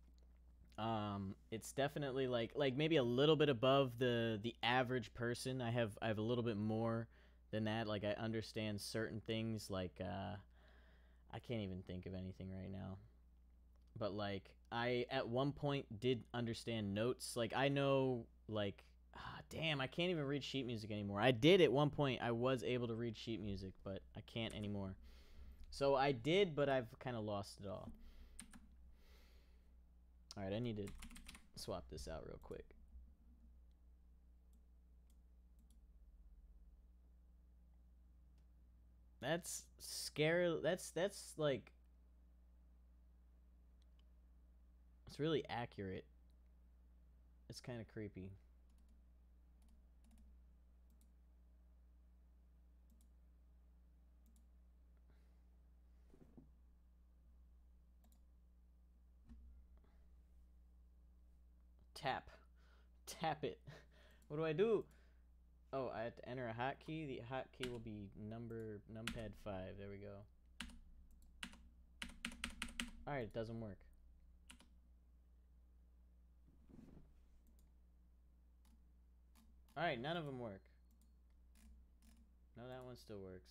Um, it's definitely like like maybe a little bit above the the average person. I have I have a little bit more than that. Like I understand certain things like uh, I can't even think of anything right now. But like I at one point did understand notes. Like I know like ah, damn, I can't even read sheet music anymore. I did at one point. I was able to read sheet music, but I can't anymore. So I did, but I've kind of lost it all. All right, I need to swap this out real quick. That's scary. That's that's like it's really accurate. It's kind of creepy. Tap. Tap it. What do I do? Oh, I have to enter a hotkey. The hotkey will be number numpad five. There we go. Alright, it doesn't work. Alright, none of them work. No, that one still works.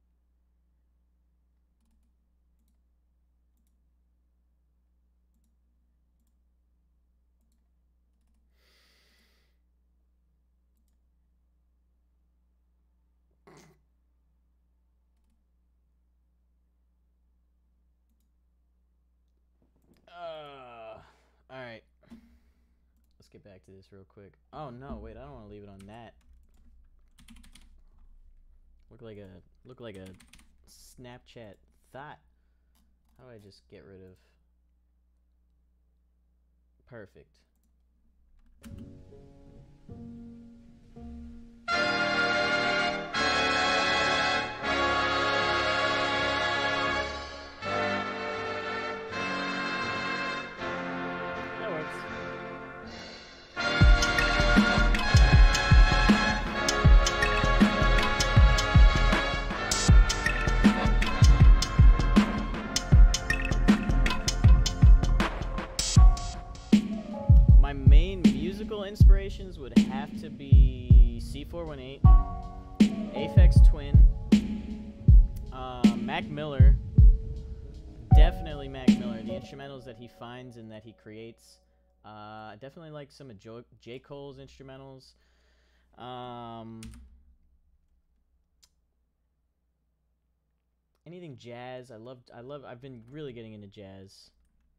Uh, alright. Let's get back to this real quick. Oh no, wait, I don't want to leave it on that. Look like a look like a Snapchat thought. How do I just get rid of? Perfect. Inspirations would have to be C four eighteen, Aphex Twin, uh, Mac Miller, definitely Mac Miller. The instrumentals that he finds and that he creates, uh, definitely like some of J, J. Cole's instrumentals. Um, anything jazz, I loved. I love. I've been really getting into jazz.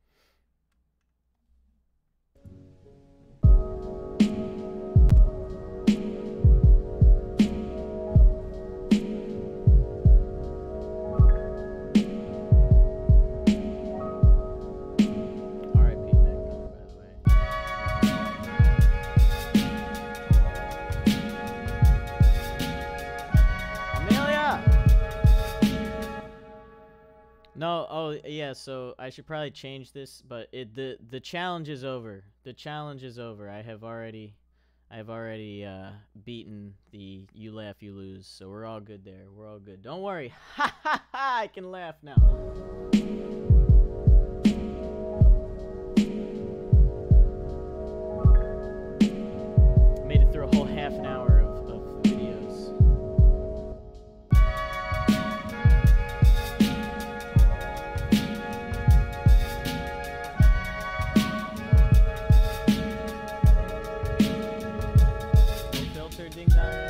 No, oh yeah, so I should probably change this, but it the the challenge is over. The challenge is over. I have already I have already uh beaten the you laugh you lose. So we're all good there. We're all good. Don't worry. Ha ha ha, I can laugh now. Made it through a whole half an hour of, of videos. Ding dong.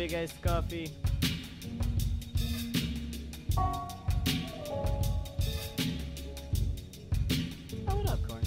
big iced coffee. Oh, what up, Corn?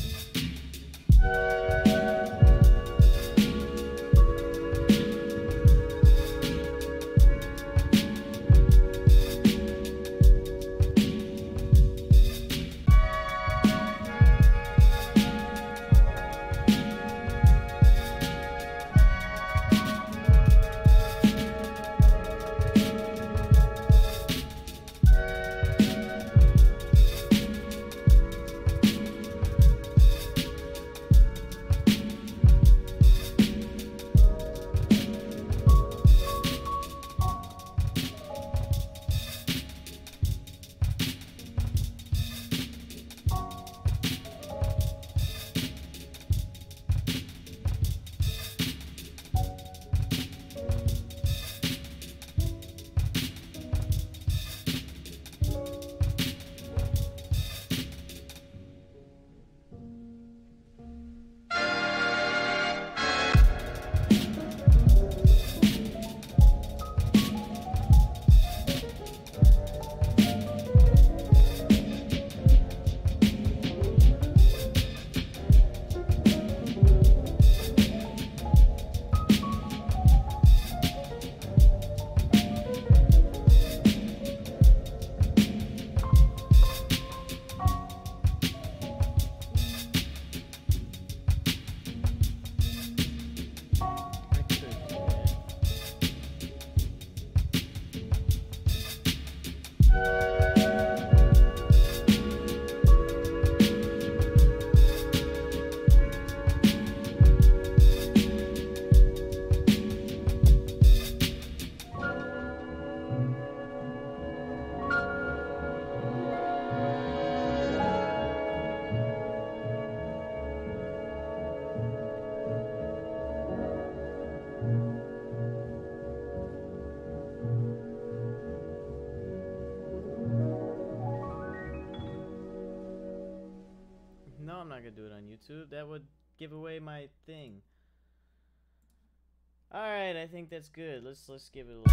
No, I'm not gonna do it on YouTube. That would give away my thing. All right, I think that's good. Let's let's give it a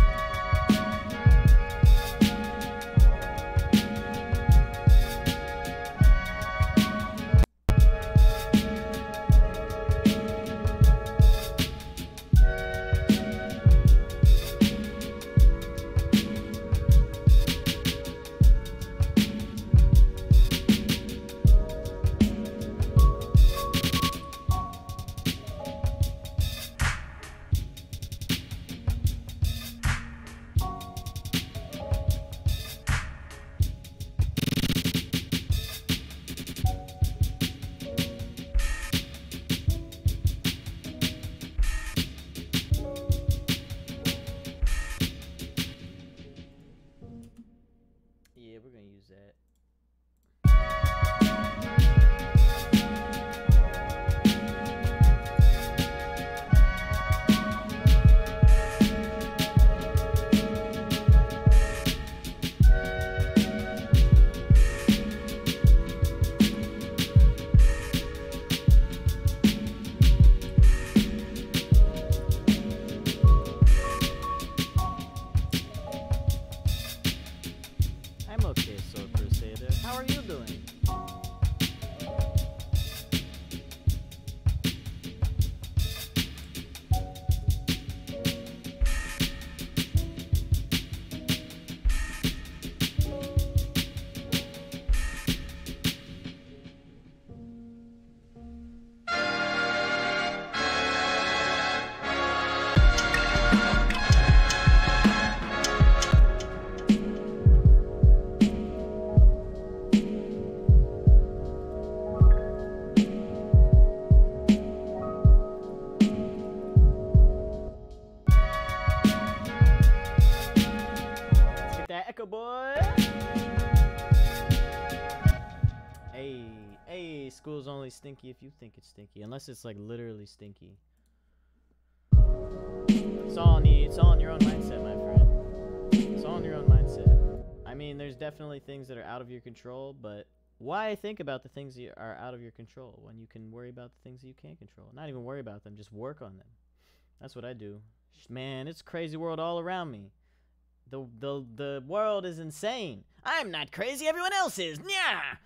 yeah, we're gonna use that. I'm okay, Soul Crusader. How are you doing? That echo boy. Hey, hey, school's only stinky if you think it's stinky, unless it's like literally stinky. It's all on you. It's all in your own mindset, my friend. It's all in your own mindset. I mean, there's definitely things that are out of your control, but why think about the things that are out of your control when you can worry about the things that you can't control? Not even worry about them, just work on them. That's what I do. Man, it's crazy world all around me. The the the world is insane. I'm not crazy, everyone else is. Nya!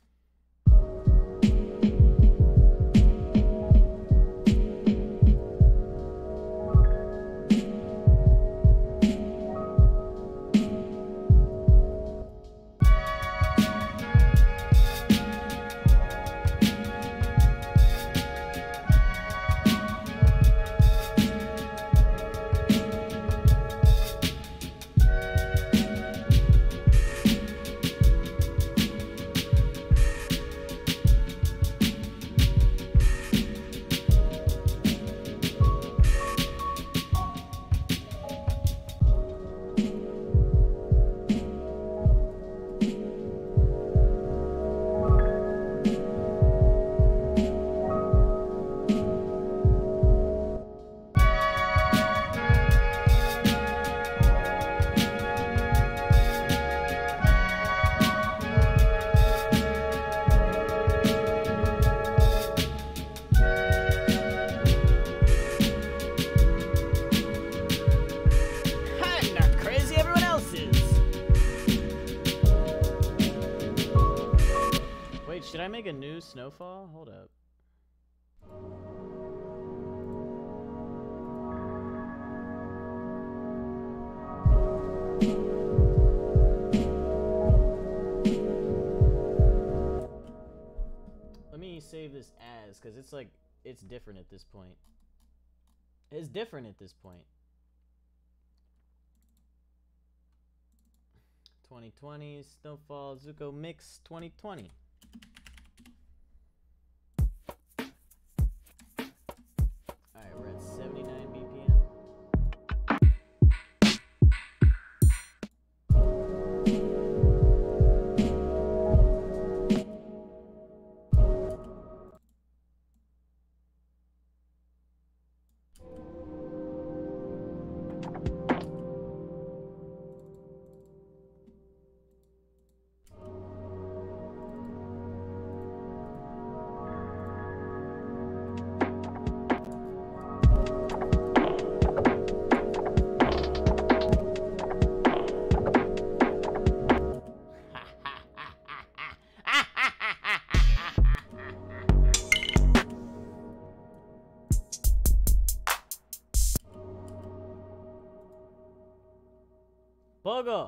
Should I make a new snowfall? Hold up. Let me save this as, because it's like, it's different at this point. It's different at this point. twenty twenty, Snowfall, Zuko Mix twenty twenty. Alright, we're at seventy-nine B P M. Bogo!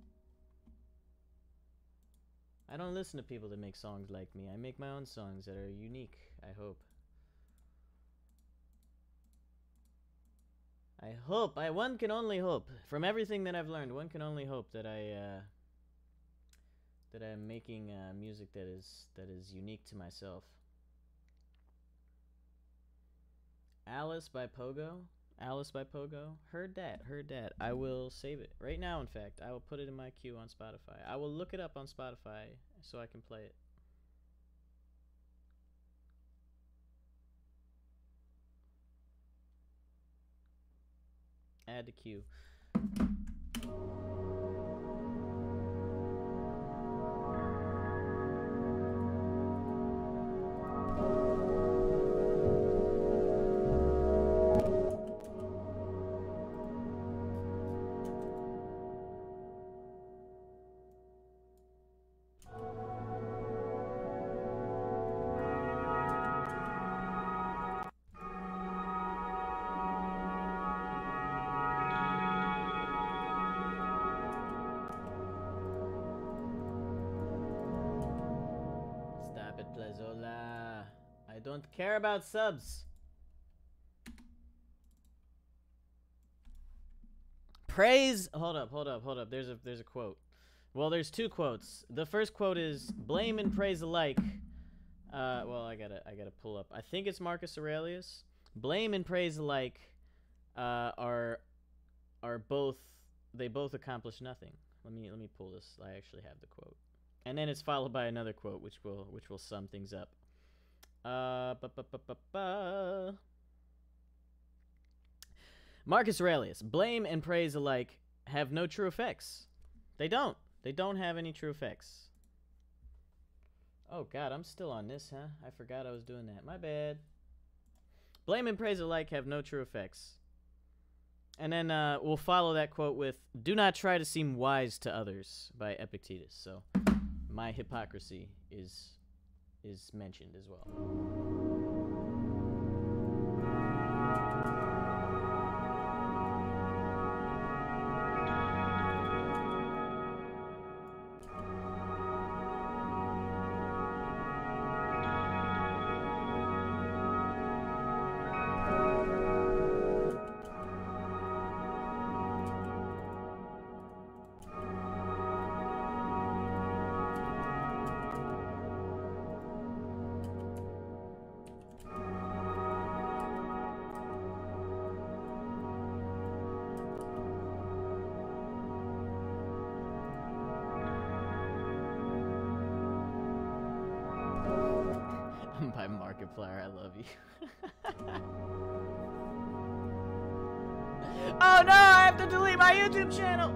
I don't listen to people that make songs like me. I make my own songs that are unique, I hope. I hope. I one can only hope. From everything that I've learned, one can only hope that I uh, that I'm making uh, music that is that is unique to myself. Alice by Pogo. Alice by Pogo. Heard that. Heard that. I will save it right now. In fact, I will put it in my queue on Spotify. I will look it up on Spotify so I can play it. Add to queue. Plazola. I don't care about subs. Praise. Hold up, hold up, hold up. There's a there's a quote. Well, there's two quotes. The first quote is blame and praise alike. Uh, well, I gotta I gotta pull up. I think it's Marcus Aurelius. Blame and praise alike uh, are are both they both accomplish nothing. Let me let me pull this. I actually have the quote. And then it's followed by another quote, which will which will sum things up. Uh, ba, ba, ba, ba, ba. Marcus Aurelius. Blame and praise alike have no true effects. They don't. They don't have any true effects. Oh, God, I'm still on this, huh? I forgot I was doing that. My bad. Blame and praise alike have no true effects. And then uh, we'll follow that quote with, "Do not try to seem wise to others" by Epictetus. So my hypocrisy is is mentioned as well. By Markiplier, I love you. Oh no, I have to delete my YouTube channel!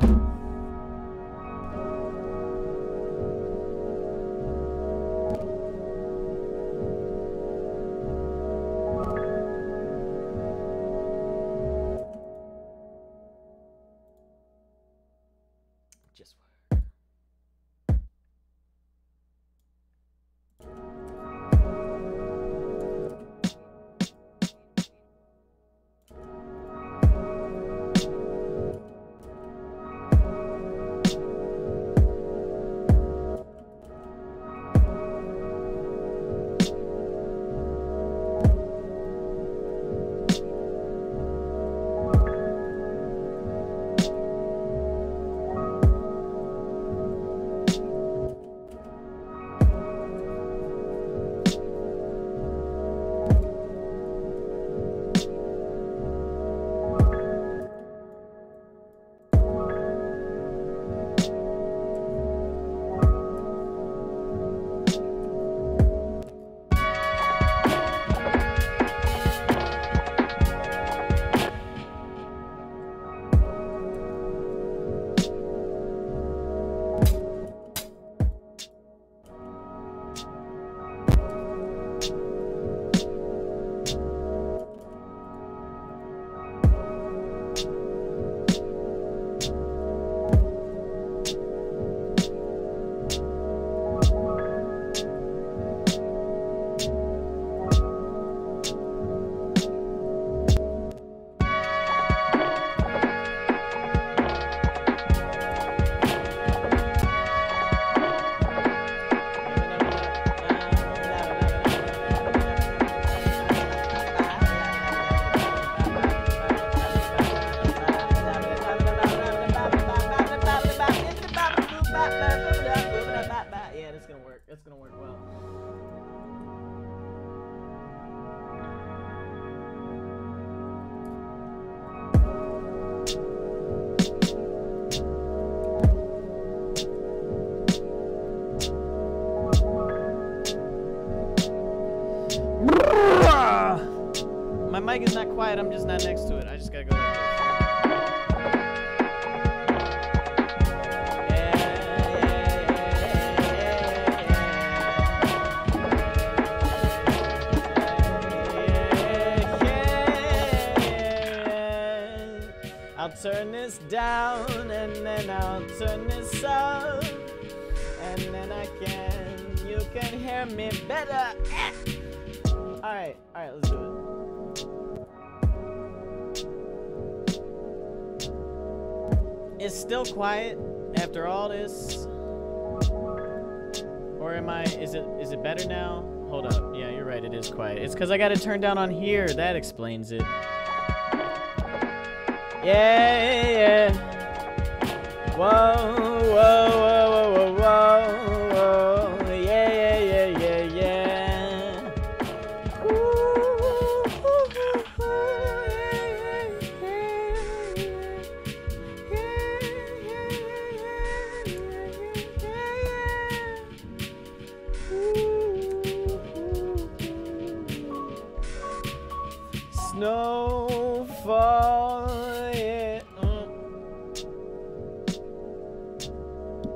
Just work. Yeah, that's gonna work. That's gonna work well. My mic is not quiet, I'm just not next to it. I just gotta go like this. I'll turn this down and then I'll turn this up, and then I can, you can hear me better. Alright, alright, let's do it. It's still quiet after all this? Or am I, is it, is it better now? Hold up, yeah, you're right, it is quiet. It's because I got to turn down on here, that explains it. Yeah, yeah. Whoa, whoa, whoa, whoa, whoa, whoa, whoa. Yeah, yeah, yeah, yeah, yeah. Ooh, ooh, ooh, ooh, Snowfall.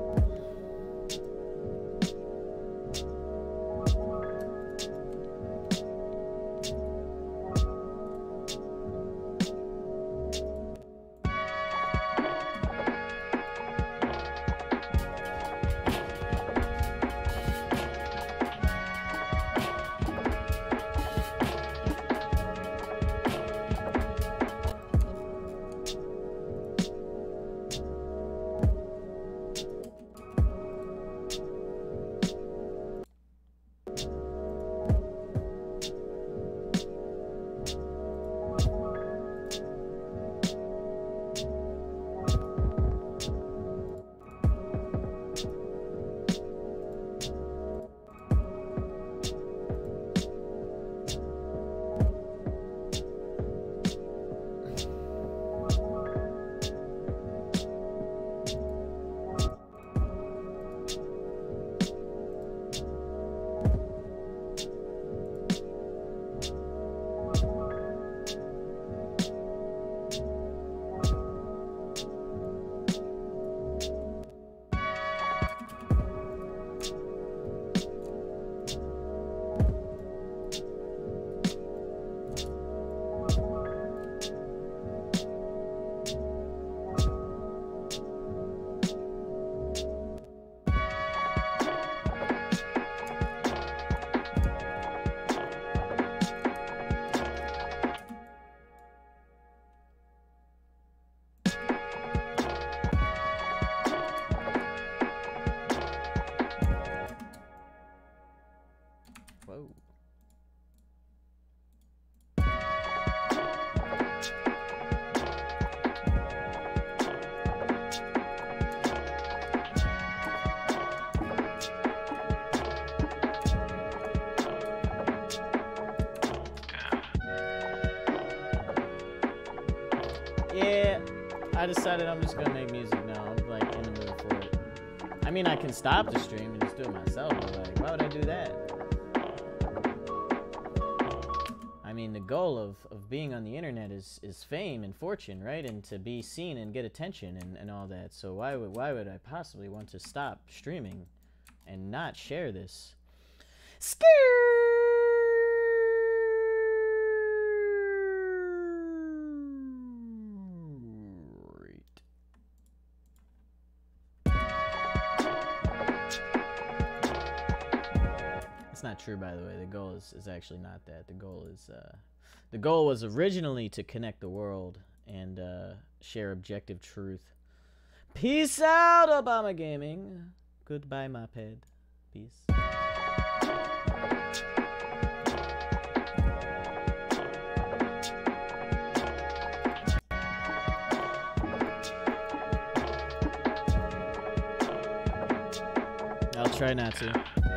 Yeah, I decided I'm just gonna make music now. I'm like in the mood for it. I mean, I can stop the stream and just do it myself, but like, why would I do that? I mean, the goal of, of being on the internet is, is fame and fortune, right? And to be seen and get attention and, and all that. So why would, why would I possibly want to stop streaming and not share this? Scare! It's not true, by the way. The goal is, is actually not that. The goal is uh, the goal was originally to connect the world and uh, share objective truth. Peace out, Obama Gaming. Goodbye, Moped. Peace. I'll try not to.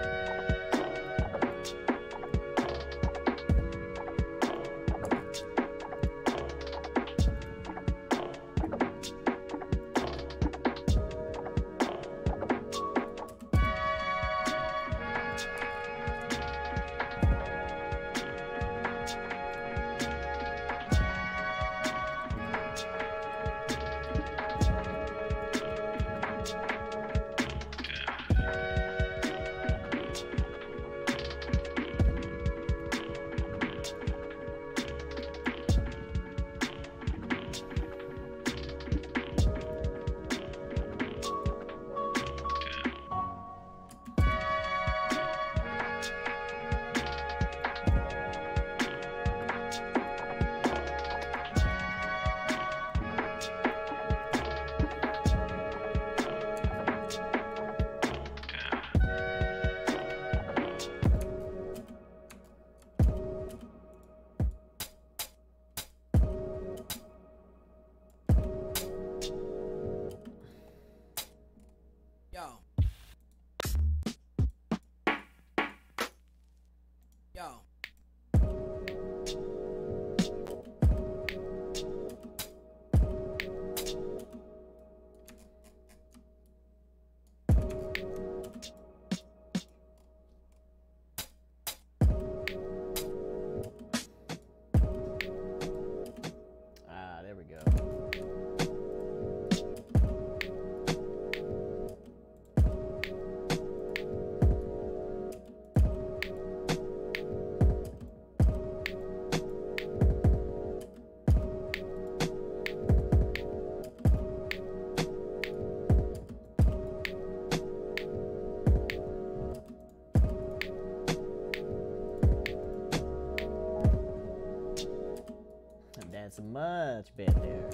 That's much better.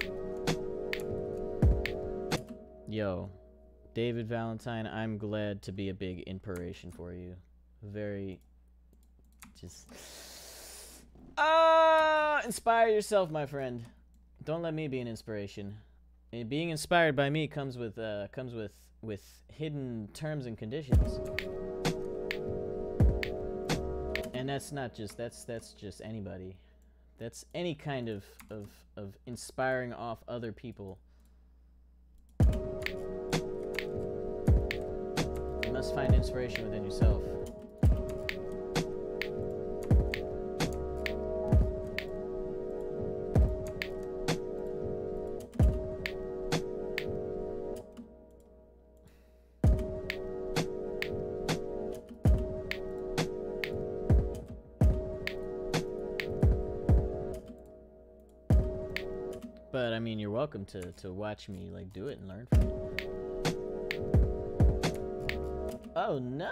Yo, David Valentine, I'm glad to be a big inspiration for you. Very, just, ah, uh, inspire yourself, my friend. Don't let me be an inspiration. And being inspired by me comes with, uh, comes with, with hidden terms and conditions. And that's not just, that's, that's just anybody. That's any kind of, of, of inspiring off other people. You must find inspiration within yourself. But I mean, you're welcome to to watch me like do it and learn from it. Oh no.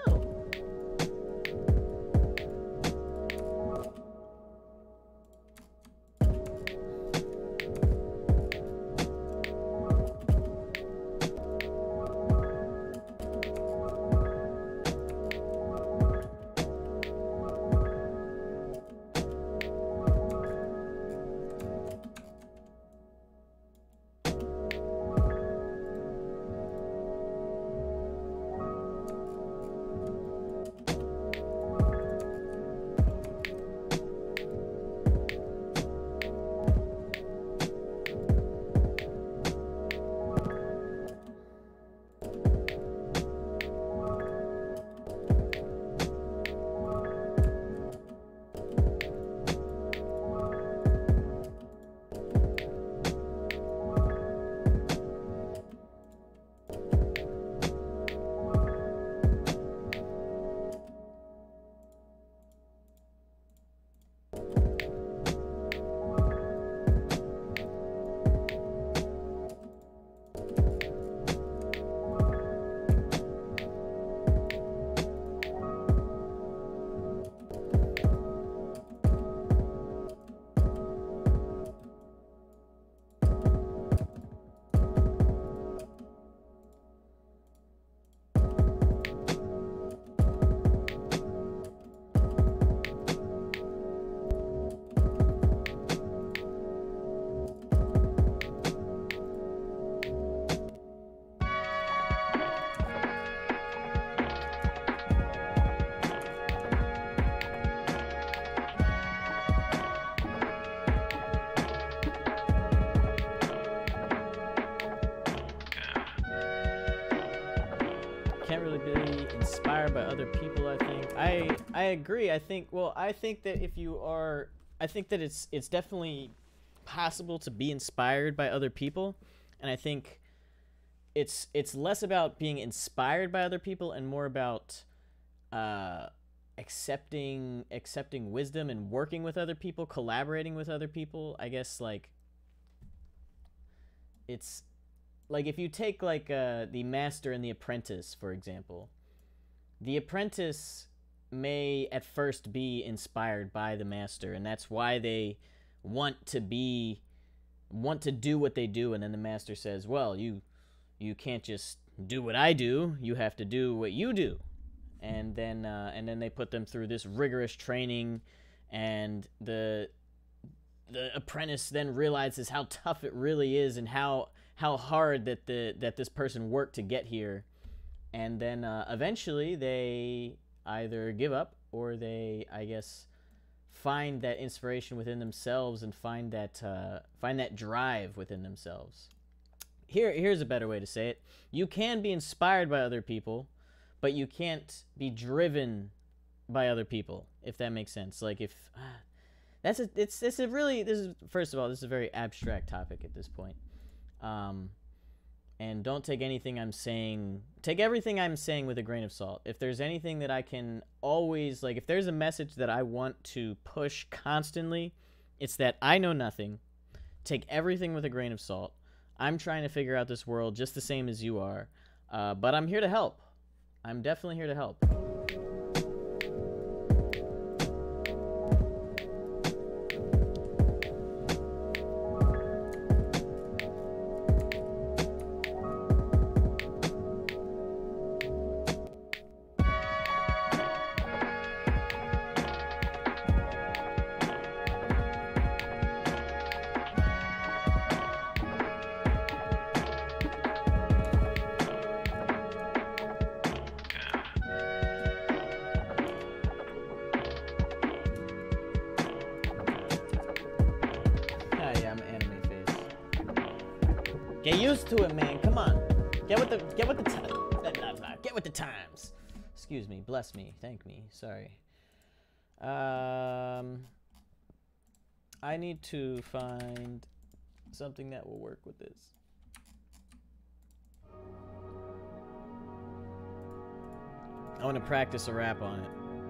can't really be inspired by other people, I think. I I agree. I think, well, I think that if you are, I think that it's it's definitely possible to be inspired by other people, and I think it's it's less about being inspired by other people and more about uh, accepting accepting wisdom and working with other people, collaborating with other people. I guess like it's like if you take like uh, the master and the apprentice, for example, the apprentice may at first be inspired by the master, and that's why they want to be want to do what they do, and then the master says, well, you you can't just do what I do, you have to do what you do. And then uh, and then they put them through this rigorous training, and the the apprentice then realizes how tough it really is and how how hard that the that this person worked to get here. And then uh, eventually they either give up or they, I guess, find that inspiration within themselves and find that uh, find that drive within themselves. Here, here's a better way to say it. You can be inspired by other people, but you can't be driven by other people, if that makes sense. Like if uh, that's a it's it's a really this is first of all this is a very abstract topic at this point. Um, and don't take anything I'm saying, take everything I'm saying with a grain of salt. If there's anything that I can always, like, if there's a message that I want to push constantly, it's that I know nothing. Take everything with a grain of salt. I'm trying to figure out this world just the same as you are, uh, but I'm here to help. I'm definitely here to help. Get used to it, man. Come on. Get with the get with the time. Get with the times. Excuse me. Bless me. Thank me. Sorry. Um, I need to find something that will work with this. I want to practice a rap on it.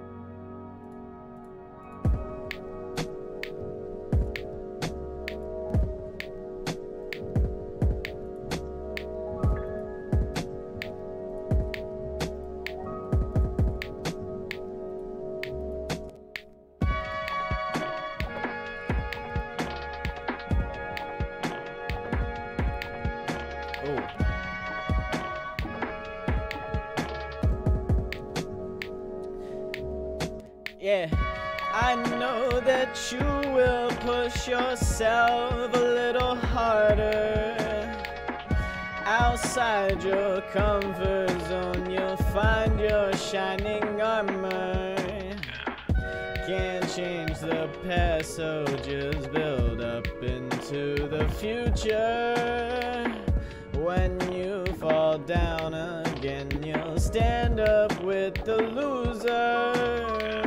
Yeah, I know that you will push yourself a little harder. Outside your comfort zone, you'll find your shining armor. Can't change the past, so just build up into the future. When you fall down again, you'll stand up with the losers.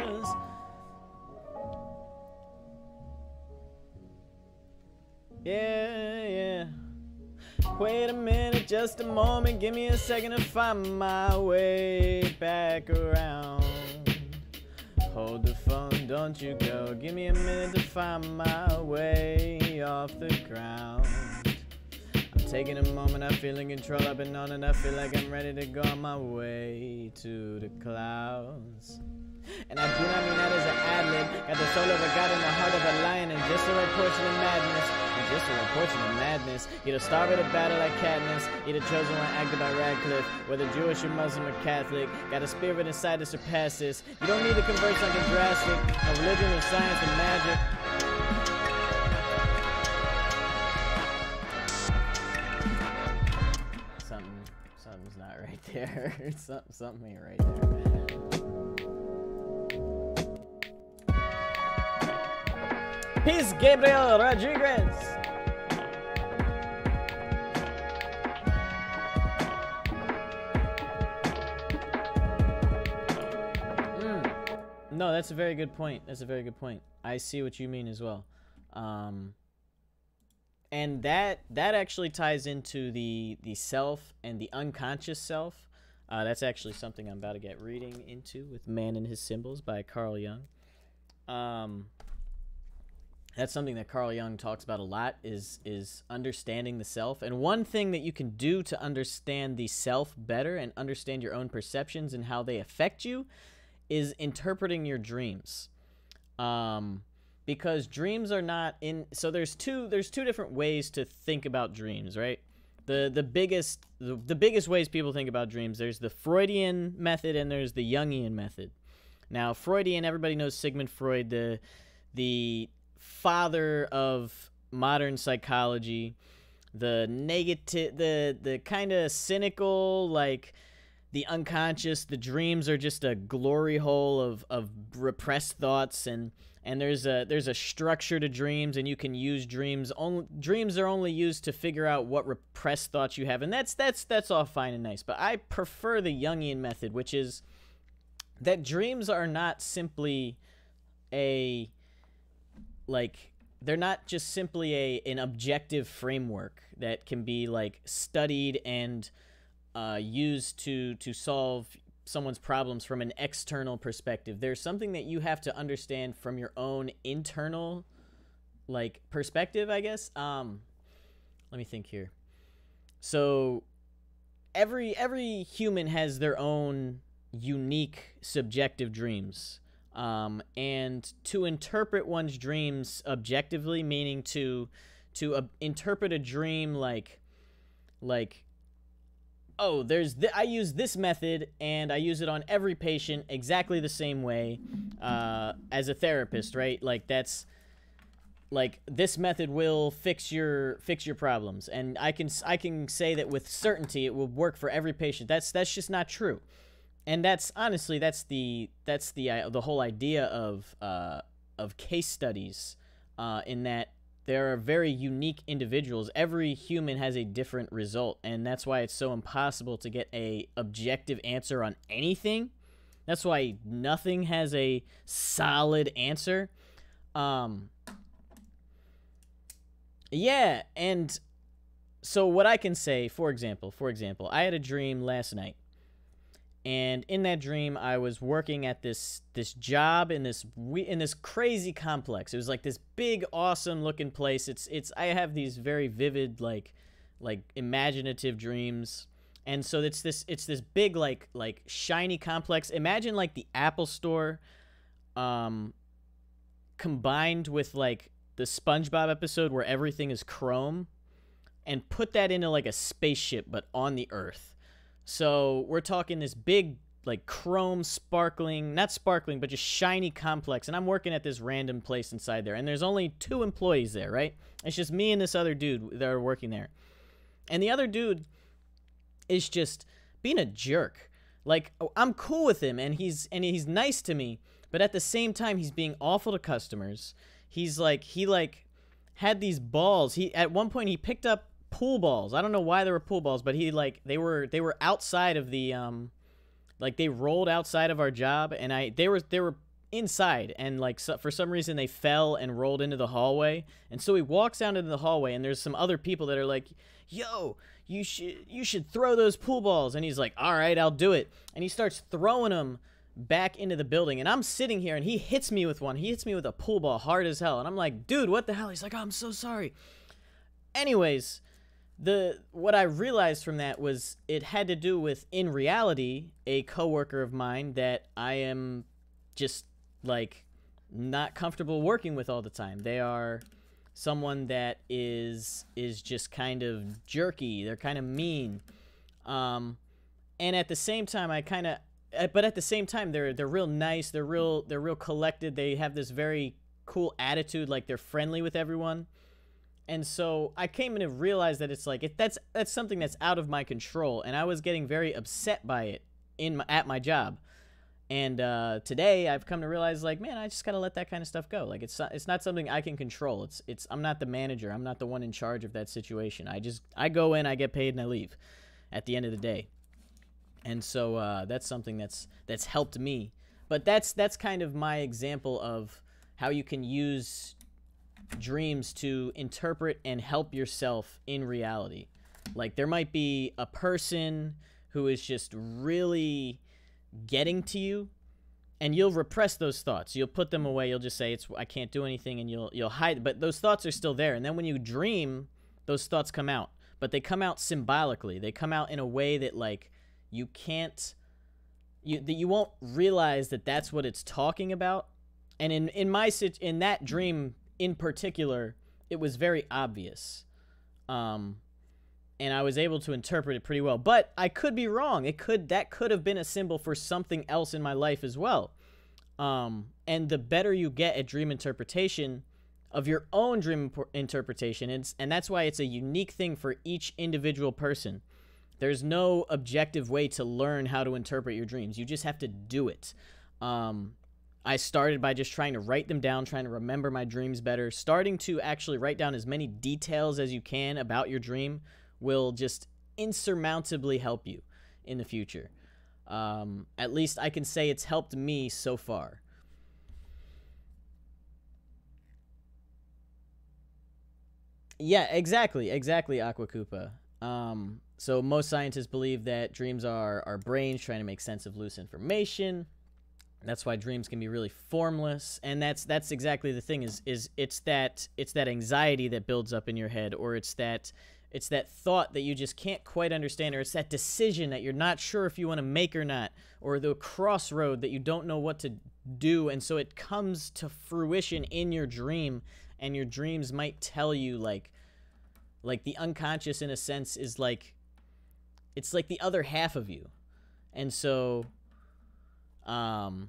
Yeah, yeah. Wait a minute, just a moment. Give me a second to find my way back around. Hold the phone, don't you go. Give me a minute to find my way off the ground. I'm taking a moment, I feel in control. I've been on and I feel like I'm ready to go on my way to the clouds. And I do not mean that as an ad-lib. Got the soul of a god and the heart of a lion, and just the right portion of madness. And just the right portion of madness. You're the star of the battle like Katniss. You're the chosen one acted by Radcliffe. Whether Jewish or Muslim or Catholic, got a spirit inside to surpass this. You don't need to convert something drastic. A religion of science and magic. Something, something's not right there. something, something ain't right there, man. Peace, Gabriel Rodriguez. No, that's a very good point. That's a very good point. I see what you mean as well. Um, and that that actually ties into the the self and the unconscious self. Uh, that's actually something I'm about to get reading into with Man and His Symbols by Carl Jung. Um, that's something that Carl Jung talks about a lot is is understanding the self. And one thing that you can do to understand the self better and understand your own perceptions and how they affect you is interpreting your dreams. Um, because dreams are not in, so there's two there's two different ways to think about dreams, right? The the biggest the, the biggest ways people think about dreams, there's the Freudian method and there's the Jungian method. Now, Freudian, everybody knows Sigmund Freud, the the father of modern psychology, the negative, the the kind of cynical, like the unconscious, the dreams are just a glory hole of of repressed thoughts, and and there's a there's a structure to dreams, and you can use dreams only dreams are only used to figure out what repressed thoughts you have, and that's that's that's all fine and nice. But I prefer the Jungian method, which is that dreams are not simply a like they're not just simply a an objective framework that can be like studied and uh, used to to solve someone's problems from an external perspective. There's something that you have to understand from your own internal like perspective, I guess. Um, let me think here. So every every human has their own unique subjective dreams. Um, and to interpret one's dreams objectively, meaning to to uh, interpret a dream like like oh, there's th I use this method and I use it on every patient exactly the same way uh, as a therapist, right? Like that's like this method will fix your fix your problems, and I can I can say that with certainty it will work for every patient. That's that's just not true. And that's honestly that's the that's the uh, the whole idea of uh, of case studies, uh, in that there are very unique individuals. Every human has a different result, and that's why it's so impossible to get a objective answer on anything. That's why nothing has a solid answer. Um, yeah, and so what I can say, for example, for example, I had a dream last night. And in that dream, I was working at this this job in this in this crazy complex. It was like this big, awesome looking place. It's it's I have these very vivid, like like imaginative dreams, and so it's this it's this big, like like shiny complex. Imagine like the Apple Store, um, combined with like the SpongeBob episode where everything is chrome, and put that into like a spaceship, but on the Earth. So we're talking this big, like, chrome sparkling, not sparkling, but just shiny complex. And I'm working at this random place inside there. And there's only two employees there, right? It's just me and this other dude that are working there. And the other dude is just being a jerk. Like, I'm cool with him, and he's and he's nice to me. But at the same time, he's being awful to customers. He's like, he, like, had these balls. He At one point, he picked up pool balls. I don't know why there were pool balls, but he like they were they were outside of the um like they rolled outside of our job, and I they were they were inside, and like so, for some reason they fell and rolled into the hallway. And so he walks out into the hallway, and there's some other people that are like, yo, you should you should throw those pool balls. And he's like, all right, I'll do it. And he starts throwing them back into the building, and I'm sitting here, and he hits me with one. He hits me with a pool ball hard as hell, and I'm like, dude, what the hell? He's like, oh, I'm so sorry. Anyways, The what I realized from that was it had to do with, in reality, a coworker of mine that I am just like not comfortable working with all the time. They are someone that is is just kind of jerky. They're kind of mean, um, and at the same time, I kind of, but at the same time, they're they're real nice. They're real they're real collected. They have this very cool attitude, like they're friendly with everyone. And so I came in to realize that it's like it, that's that's something that's out of my control, and I was getting very upset by it in my, at my job. And uh, today I've come to realize, like, man, I just gotta let that kind of stuff go. Like it's not, it's not something I can control. It's it's I'm not the manager. I'm not the one in charge of that situation. I just I go in, I get paid, and I leave at the end of the day. And so uh, that's something that's that's helped me. but that's that's kind of my example of how you can use dreams to interpret and help yourself in reality. Like, there might be a person who is just really getting to you, and you'll repress those thoughts. You'll put them away. You'll just say, "It's I can't do anything," and you'll you'll hide. But those thoughts are still there. And then when you dream, those thoughts come out. But they come out symbolically. They come out in a way that, like, you can't, you that you won't realize that that's what it's talking about. And in in my in that dream in particular, it was very obvious. Um. And I was able to interpret it pretty well. But I could be wrong. It could that could have been a symbol for something else in my life as well. Um, and the better you get at dream interpretation of your own dream interpretation, and, and that's why it's a unique thing for each individual person. There's no objective way to learn how to interpret your dreams. You just have to do it. Um, I started by just trying to write them down, trying to remember my dreams better. Starting to actually write down as many details as you can about your dream will just insurmountably help you in the future. Um, at least I can say it's helped me so far. Yeah, exactly, exactly, Aquacupa. Um, so most scientists believe that dreams are our brains trying to make sense of loose information. That's why dreams can be really formless, and that's that's exactly the thing. Is is it's that it's that anxiety that builds up in your head, or it's that. It's that thought that you just can't quite understand, or it's that decision that you're not sure if you want to make or not, or the crossroad that you don't know what to do, and so it comes to fruition in your dream, and your dreams might tell you, like, like the unconscious, in a sense, is like, it's like the other half of you, and so, um...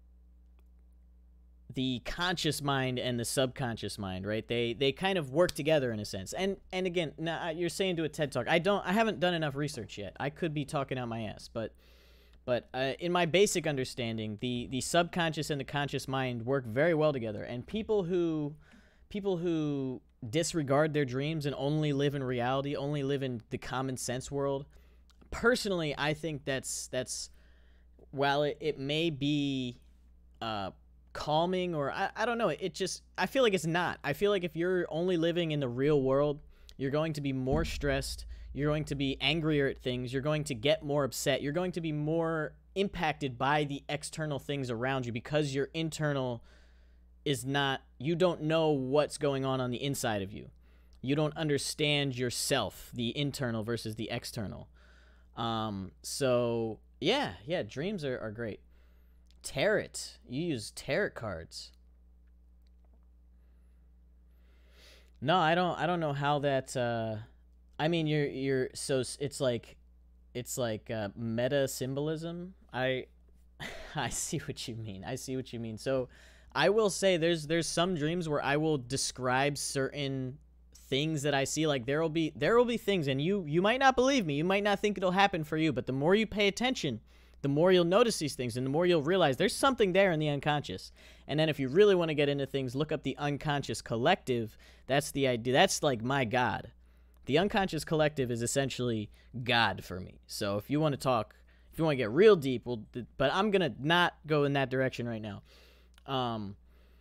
the conscious mind and the subconscious mind, right? They they kind of work together in a sense. And and again, now you're saying to a TED Talk. I don't. I haven't done enough research yet. I could be talking out my ass, but but uh, in my basic understanding, the the subconscious and the conscious mind work very well together. And people who people who disregard their dreams and only live in reality, only live in the common sense world. Personally, I think that's that's while it, it may be. Uh, calming, or I, I don't know, it just, I feel like it's not. I feel like if you're only living in the real world, you're going to be more stressed, you're going to be angrier at things, you're going to get more upset, you're going to be more impacted by the external things around you, because your internal is not, you don't know what's going on on the inside of you. You don't understand yourself, the internal versus the external. Um, so yeah, yeah, dreams are, are great. Tarot. You use tarot cards. No, I don't. I don't know how that. Uh, I mean, you're you're so it's like, it's like uh, meta symbolism. I I see what you mean. I see what you mean. So, I will say there's there's some dreams where I will describe certain things that I see. Like there will be there will be things, and you you might not believe me. You might not think it'll happen for you, but the more you pay attention, the more you'll notice these things, and the more you'll realize there's something there in the unconscious. And then if you really want to get into things, look up the unconscious collective. That's the idea. That's like my God. The unconscious collective is essentially God for me. So if you want to talk, if you want to get real deep, well, but I'm going to not go in that direction right now. Um,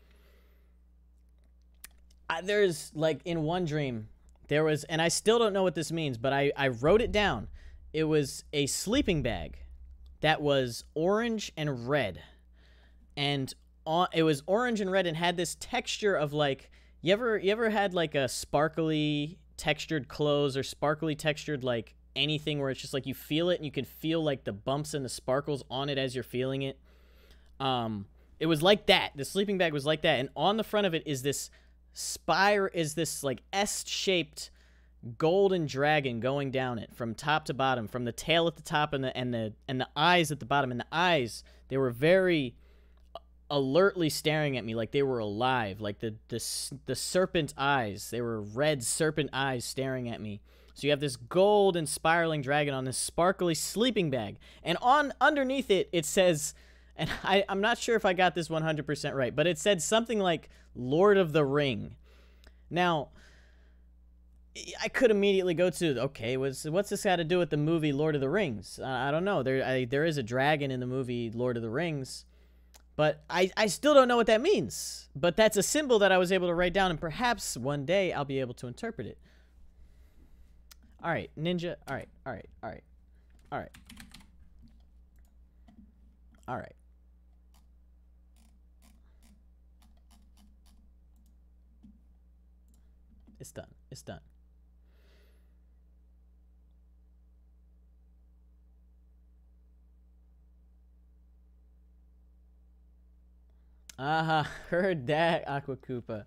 I, there's like in one dream, there was, and I still don't know what this means, but I, I wrote it down. It was a sleeping bag that was orange and red, and on, it was orange and red and had this texture of like, you ever you ever had like a sparkly textured clothes, or sparkly textured like anything, where it's just like you feel it and you can feel like the bumps and the sparkles on it as you're feeling it. Um, it was like that. The sleeping bag was like that, and on the front of it is this spire, is this like S-shaped golden dragon going down it from top to bottom, from the tail at the top and the and the and the eyes at the bottom. And the eyes, they were very alertly staring at me, like they were alive, like the the the serpent eyes. They were red serpent eyes staring at me. So you have this gold and spiraling dragon on this sparkly sleeping bag, and on underneath it it says, and I I'm not sure if I got this one hundred percent right, but it said something like Lord of the Ring. Now, I could immediately go to, okay, what's, what's this got to do with the movie Lord of the Rings? Uh, I don't know. There I, there is a dragon in the movie Lord of the Rings. But I, I still don't know what that means. But that's a symbol that I was able to write down, and perhaps one day I'll be able to interpret it. All right, ninja. All right, all right, all right, all right. All right. It's done. It's done. Uh-huh. Heard that, Aqua Koopa.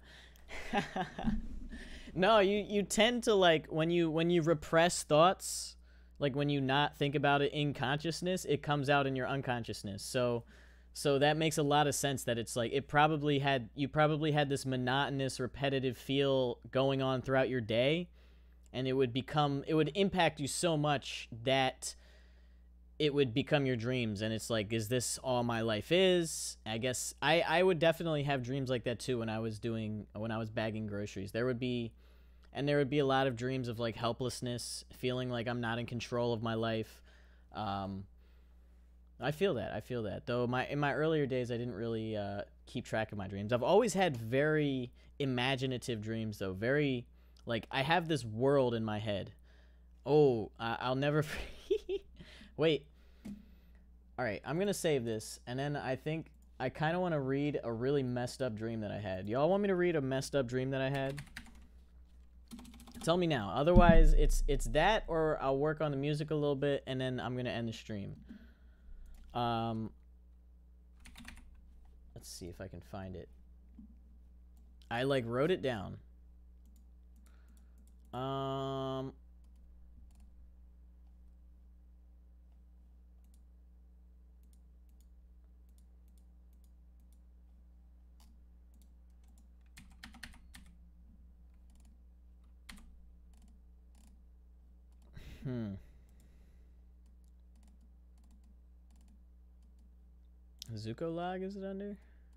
No, you you tend to, like, when you when you repress thoughts, like when you not think about it in consciousness, it comes out in your unconsciousness. So so that makes a lot of sense that it's like it probably had you probably had this monotonous, repetitive feel going on throughout your day, and it would become it would impact you so much that it would become your dreams. And it's like, is this all my life is? I guess I I would definitely have dreams like that too when I was doing when I was bagging groceries. There would be and there would be a lot of dreams of like helplessness, feeling like I'm not in control of my life. Um I feel that. I feel that. Though my in my earlier days I didn't really uh keep track of my dreams. I've always had very imaginative dreams though. Very like I have this world in my head. Oh, I, I'll never Wait. All right, I'm going to save this, and then I think I kind of want to read a really messed up dream that I had. Y'all want me to read a messed up dream that I had? Tell me now. Otherwise, it's it's that, or I'll work on the music a little bit, and then I'm going to end the stream. Um, let's see if I can find it. I, like, wrote it down. Um... Hmm. Zuko log, is it under?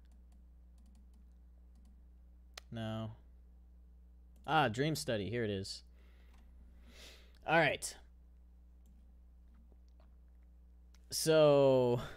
No. Ah, dream study. Here it is. All right. So.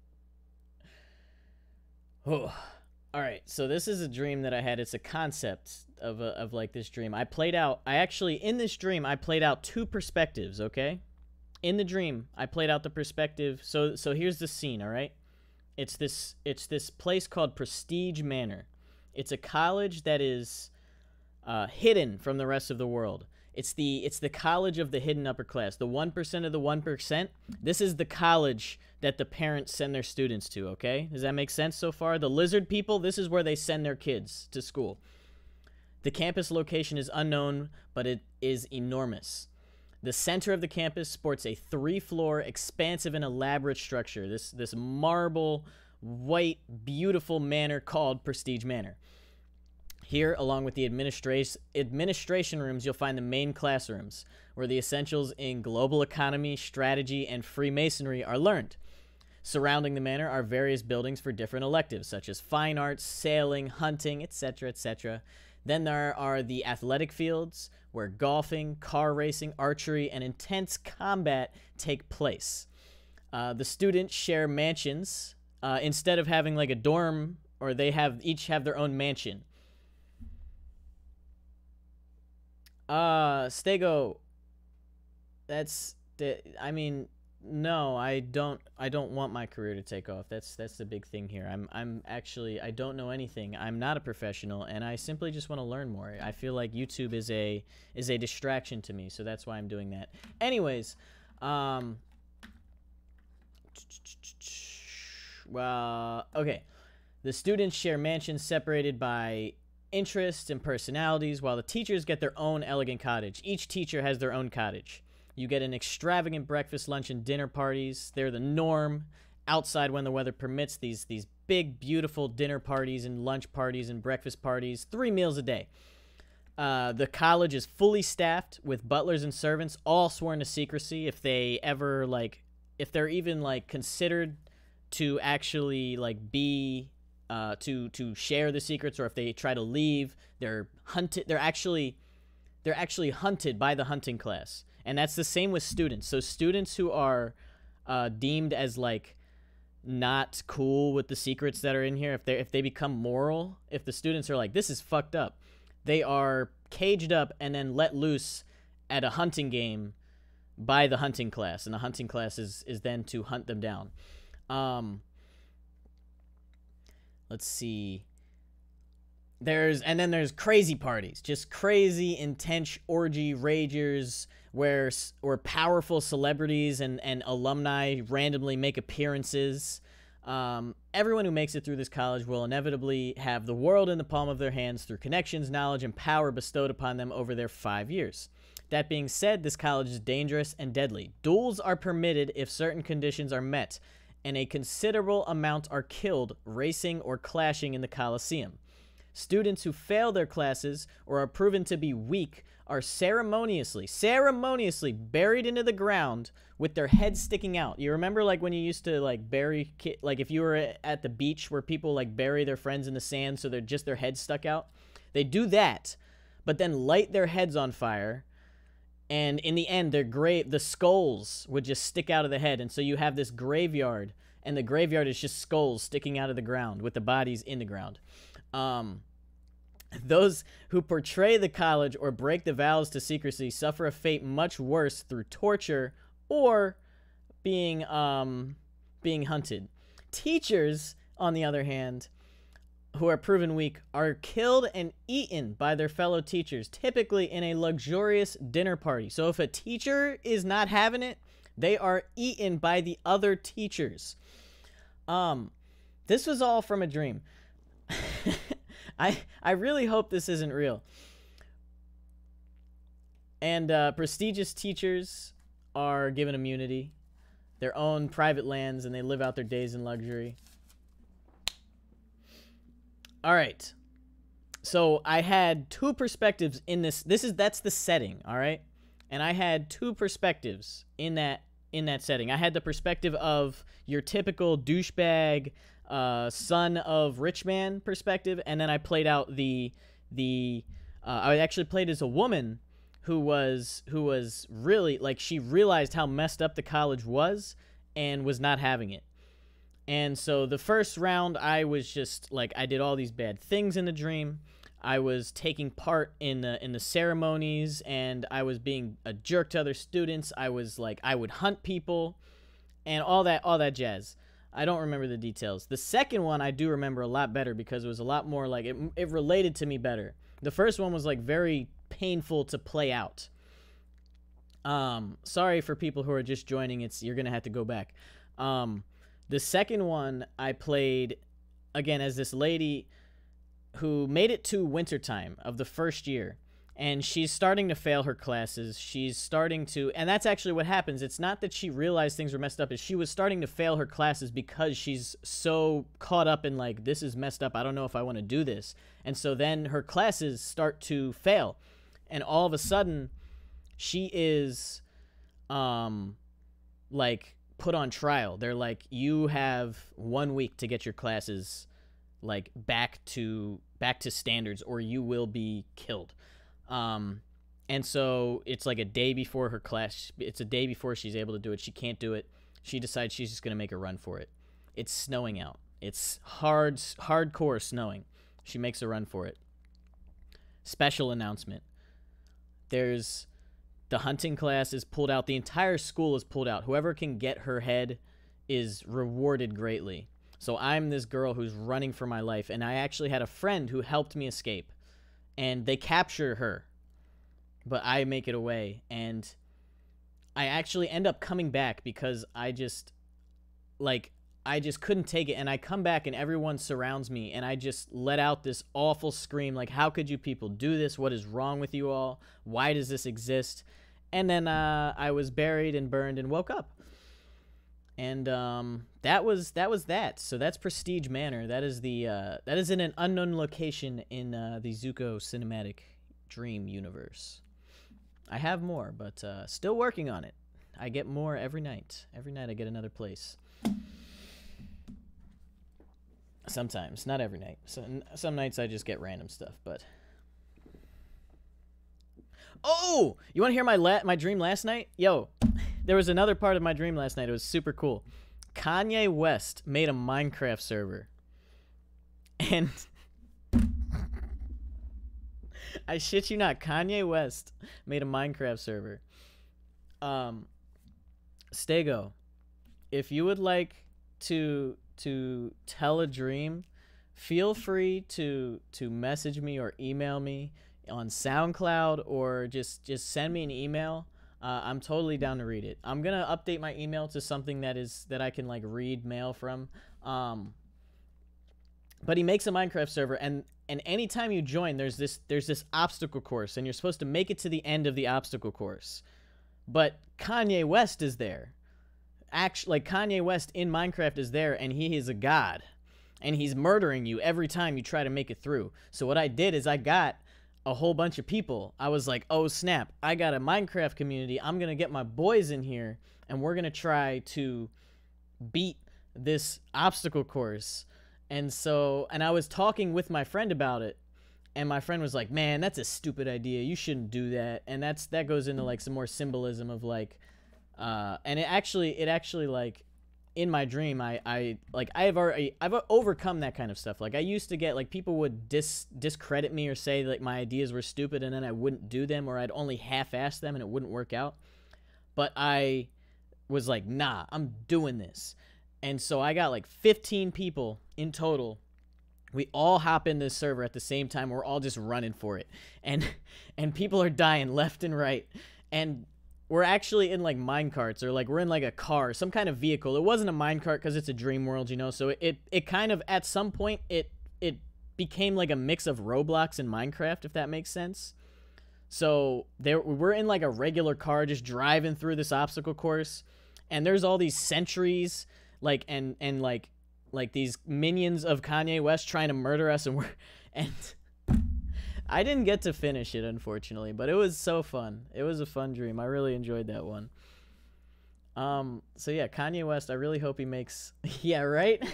Oh. All right. So this is a dream that I had. It's a concept of a, of like this dream. I played out. I actually in this dream I played out two perspectives. Okay. In the dream, I played out the perspective. So so here's the scene. All right. It's this it's this place called Prestige Manor. It's a college that is uh, hidden from the rest of the world. It's the it's the college of the hidden upper class. The one percent of the one percent. This is the college that the parents send their students to, okay? Does that make sense so far? The lizard people, this is where they send their kids to school. The campus location is unknown, but it is enormous. The center of the campus sports a three-floor, expansive and elaborate structure. This this marble, white, beautiful manor called Prestige Manor. Here, along with the administration administration rooms, you'll find the main classrooms, where the essentials in global economy, strategy, and Freemasonry are learned. Surrounding the manor are various buildings for different electives, such as fine arts, sailing, hunting, et cetera, et cetera. Then there are the athletic fields, where golfing, car racing, archery, and intense combat take place. Uh, the students share mansions. Uh, instead of having like a dorm, or they have each have their own mansion. Uh, Stego, that's, the, I mean, no, I don't, I don't want my career to take off. That's, that's the big thing here. I'm, I'm actually, I don't know anything. I'm not a professional, and I simply just want to learn more. I feel like YouTube is a, is a distraction to me, so that's why I'm doing that. Anyways, um, well, okay. The students share mansions separated by interests and personalities, while the teachers get their own elegant cottage. Each teacher has their own cottage. You get an extravagant breakfast, lunch, and dinner parties. They're the norm. Outside, when the weather permits, these these big, beautiful dinner parties and lunch parties and breakfast parties, three meals a day. Uh, the college is fully staffed with butlers and servants, all sworn to secrecy. If they ever, like, if they're even, like, considered to actually, like, be... Uh, to to share the secrets, or if they try to leave, they're hunted. They're actually they're actually hunted by the hunting class, and that's the same with students. So students who are uh, deemed as like not cool with the secrets that are in here, if they if they become moral, if the students are like, this is fucked up, they are caged up and then let loose at a hunting game by the hunting class, and the hunting class is is then to hunt them down. Um, let's see. There's and then there's crazy parties, just crazy, intense orgy ragers where where powerful celebrities and and alumni randomly make appearances. Um, everyone who makes it through this college will inevitably have the world in the palm of their hands through connections, knowledge, and power bestowed upon them over their five years. That being said, this college is dangerous and deadly. Duels are permitted if certain conditions are met, and a considerable amount are killed racing or clashing in the Coliseum. Students who fail their classes or are proven to be weak are ceremoniously, ceremoniously buried into the ground with their heads sticking out. You remember, like, when you used to, like, bury, ki- like, if you were at the beach where people, like, bury their friends in the sand so they're just their heads stuck out? They do that, but then light their heads on fire, and in the end, their grave, the skulls would just stick out of the head, and so you have this graveyard, and the graveyard is just skulls sticking out of the ground with the bodies in the ground. Um, those who portray the college or break the vows to secrecy suffer a fate much worse through torture or being, um, being hunted. Teachers, on the other hand, who are proven weak, are killed and eaten by their fellow teachers, typically in a luxurious dinner party. So if a teacher is not having it, they are eaten by the other teachers. Um, this was all from a dream. I I really hope this isn't real. And uh, prestigious teachers are given immunity, their own private lands, and they live out their days in luxury. All right. So I had two perspectives in this. This is that's the setting, all right? And I had two perspectives in that in that setting. I had the perspective of your typical douchebag, uh, son of rich man perspective, and then I played out the the uh, I actually played as a woman who was who was really, like, she realized how messed up the college was and was not having it. And so the first round, I was just like, I did all these bad things in the dream. I was taking part in the in the ceremonies, and I was being a jerk to other students. I was like, I would hunt people, and all that all that jazz. I don't remember the details. The second one I do remember a lot better because it was a lot more like it. It related to me better. The first one was like very painful to play out. Um, sorry for people who are just joining. It's you're gonna have to go back. Um. The second one I played, again, as this lady who made it to wintertime of the first year, and she's starting to fail her classes. She's starting to, and that's actually what happens. It's not that she realized things were messed up. It's she was starting to fail her classes because she's so caught up in, like, this is messed up. I don't know if I want to do this. And so then her classes start to fail. And all of a sudden, she is, um, like... put on trial. They're like, you have one week to get your classes like back to back to standards or you will be killed. Um and so it's like a day before her class, it's a day before she's able to do it. She can't do it. She decides she's just going to make a run for it. It's snowing out. It's hard hardcore snowing. She makes a run for it. Special announcement. There's The hunting class is pulled out. The entire school is pulled out. Whoever can get her head is rewarded greatly. So I'm this girl who's running for my life, and I actually had a friend who helped me escape. And they capture her, but I make it away. And I actually end up coming back because I just, like, I just couldn't take it. And I come back, and everyone surrounds me, and I just let out this awful scream, like, how could you people do this? What is wrong with you all? Why does this exist? And then uh, I was buried and burned and woke up. And um, that was that was that. So that's Prestige Manor. That is the uh, that is in an unknown location in uh, the Zuko cinematic dream universe. I have more, but uh, still working on it. I get more every night. Every night I get another place. Sometimes, not every night. Some some nights I just get random stuff, but. Oh, you want to hear my la my dream last night? Yo, there was another part of my dream last night. It was super cool. Kanye West made a Minecraft server. And I shit you not, Kanye West made a Minecraft server. Um, Stego, if you would like to to tell a dream, feel free to to message me or email me on SoundCloud, or just just send me an email. Uh, I'm totally down to read it. I'm gonna update my email to something that is that I can like read mail from. Um, but he makes a Minecraft server, and and anytime you join, there's this there's this obstacle course, and you're supposed to make it to the end of the obstacle course. But Kanye West is there. Actually, like Kanye West in Minecraft is there, and he is a god, and he's murdering you every time you try to make it through. So what I did is I got a whole bunch of people. I was like, oh snap, I got a Minecraft community. I'm gonna get my boys in here, and we're gonna try to beat this obstacle course. And so, and I was talking with my friend about it, and my friend was like, man, that's a stupid idea, you shouldn't do that. And that's that goes into like some more symbolism of like uh and it actually it actually like in my dream, I, I like I've already I've overcome that kind of stuff. Like I used to get like people would dis discredit me or say like my ideas were stupid, and then I wouldn't do them, or I'd only half-ass them and it wouldn't work out. But I was like, nah, I'm doing this. And so I got like fifteen people in total. We all hop in this server at the same time. We're all just running for it, and and people are dying left and right, and we're actually in like minecarts, or like we're in like a car, some kind of vehicle. It wasn't a minecart because it's a dream world, you know. So it, it it kind of at some point it it became like a mix of Roblox and Minecraft, if that makes sense. So there we're in like a regular car just driving through this obstacle course, and there's all these sentries like and and like like these minions of Kanye West trying to murder us, and we're and I didn't get to finish it, unfortunately, but it was so fun. It was a fun dream. I really enjoyed that one. Um, so yeah, Kanye West, I really hope he makes... yeah, right?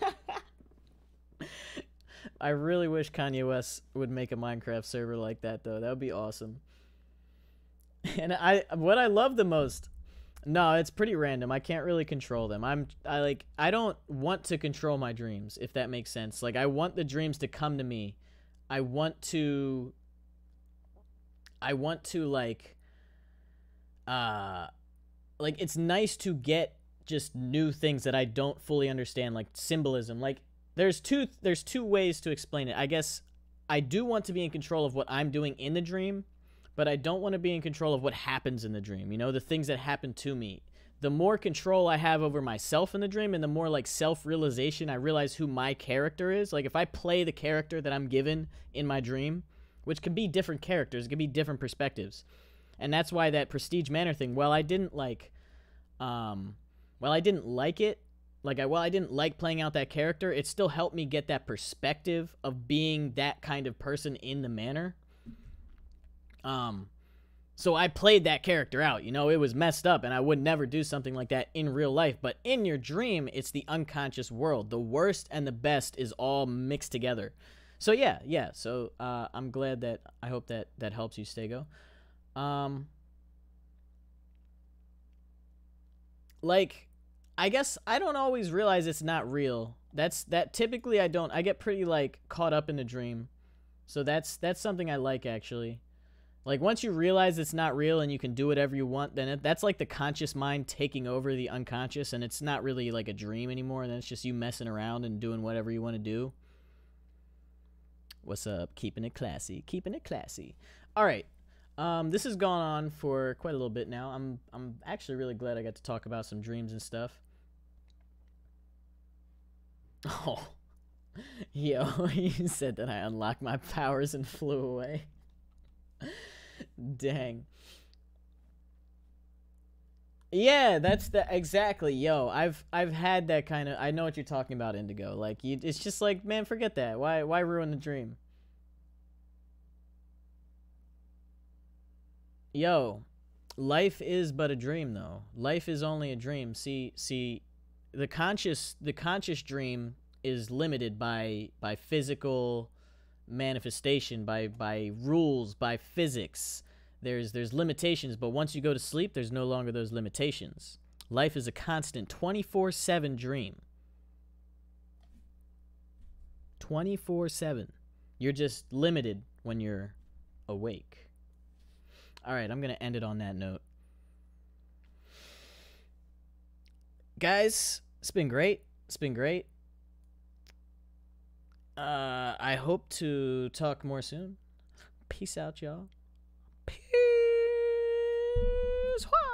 I really wish Kanye West would make a Minecraft server like that, though. That would be awesome. And I, what I love the most... No, it's pretty random. I can't really control them. I'm, I like, I don't want to control my dreams, if that makes sense. Like, I want the dreams to come to me. I want to, I want to like, uh, like it's nice to get just new things that I don't fully understand, like symbolism. Like there's two, there's two ways to explain it. I guess I do want to be in control of what I'm doing in the dream, but I don't want to be in control of what happens in the dream. You know, the things that happen to me. The more control I have over myself in the dream, and the more like self-realization I realize who my character is. Like if I play the character that I'm given in my dream, which can be different characters, it can be different perspectives. And that's why that Prestige Manor thing, well, I didn't like, um, well, I didn't like it. Like, I, well, I didn't like playing out that character. It still helped me get that perspective of being that kind of person in the manor. Um... So I played that character out, you know, it was messed up, and I would never do something like that in real life. But in your dream, it's the unconscious world. The worst and the best is all mixed together. So yeah, yeah. So uh, I'm glad that, I hope that that helps you, Stego. Um, like, I guess I don't always realize it's not real. That's, that typically I don't, I get pretty like caught up in the dream. So that's, that's something I like, actually. Like, once you realize it's not real and you can do whatever you want, then it, that's like the conscious mind taking over the unconscious, and it's not really like a dream anymore, and then it's just you messing around and doing whatever you want to do. What's up? Keeping it classy. Keeping it classy. All right. Um, this has gone on for quite a little bit now. I'm, I'm actually really glad I got to talk about some dreams and stuff. Oh. Yo, you said that I unlocked my powers and flew away. Dang. Yeah, that's the exactly. Yo, I've I've had that kind of. I know what you're talking about, Indigo. Like, you, it's just like, man, forget that. Why why ruin the dream? Yo, life is but a dream, though. Life is only a dream. See see, the conscious the conscious dream is limited by by physical manifestation, by by rules, by physics. There's there's limitations, but once you go to sleep, there's no longer those limitations. Life is a constant twenty-four seven dream. twenty-four seven. You're just limited when you're awake. All right, I'm going to end it on that note. Guys, it's been great. It's been great. Uh, I hope to talk more soon. Peace out, y'all. Peace.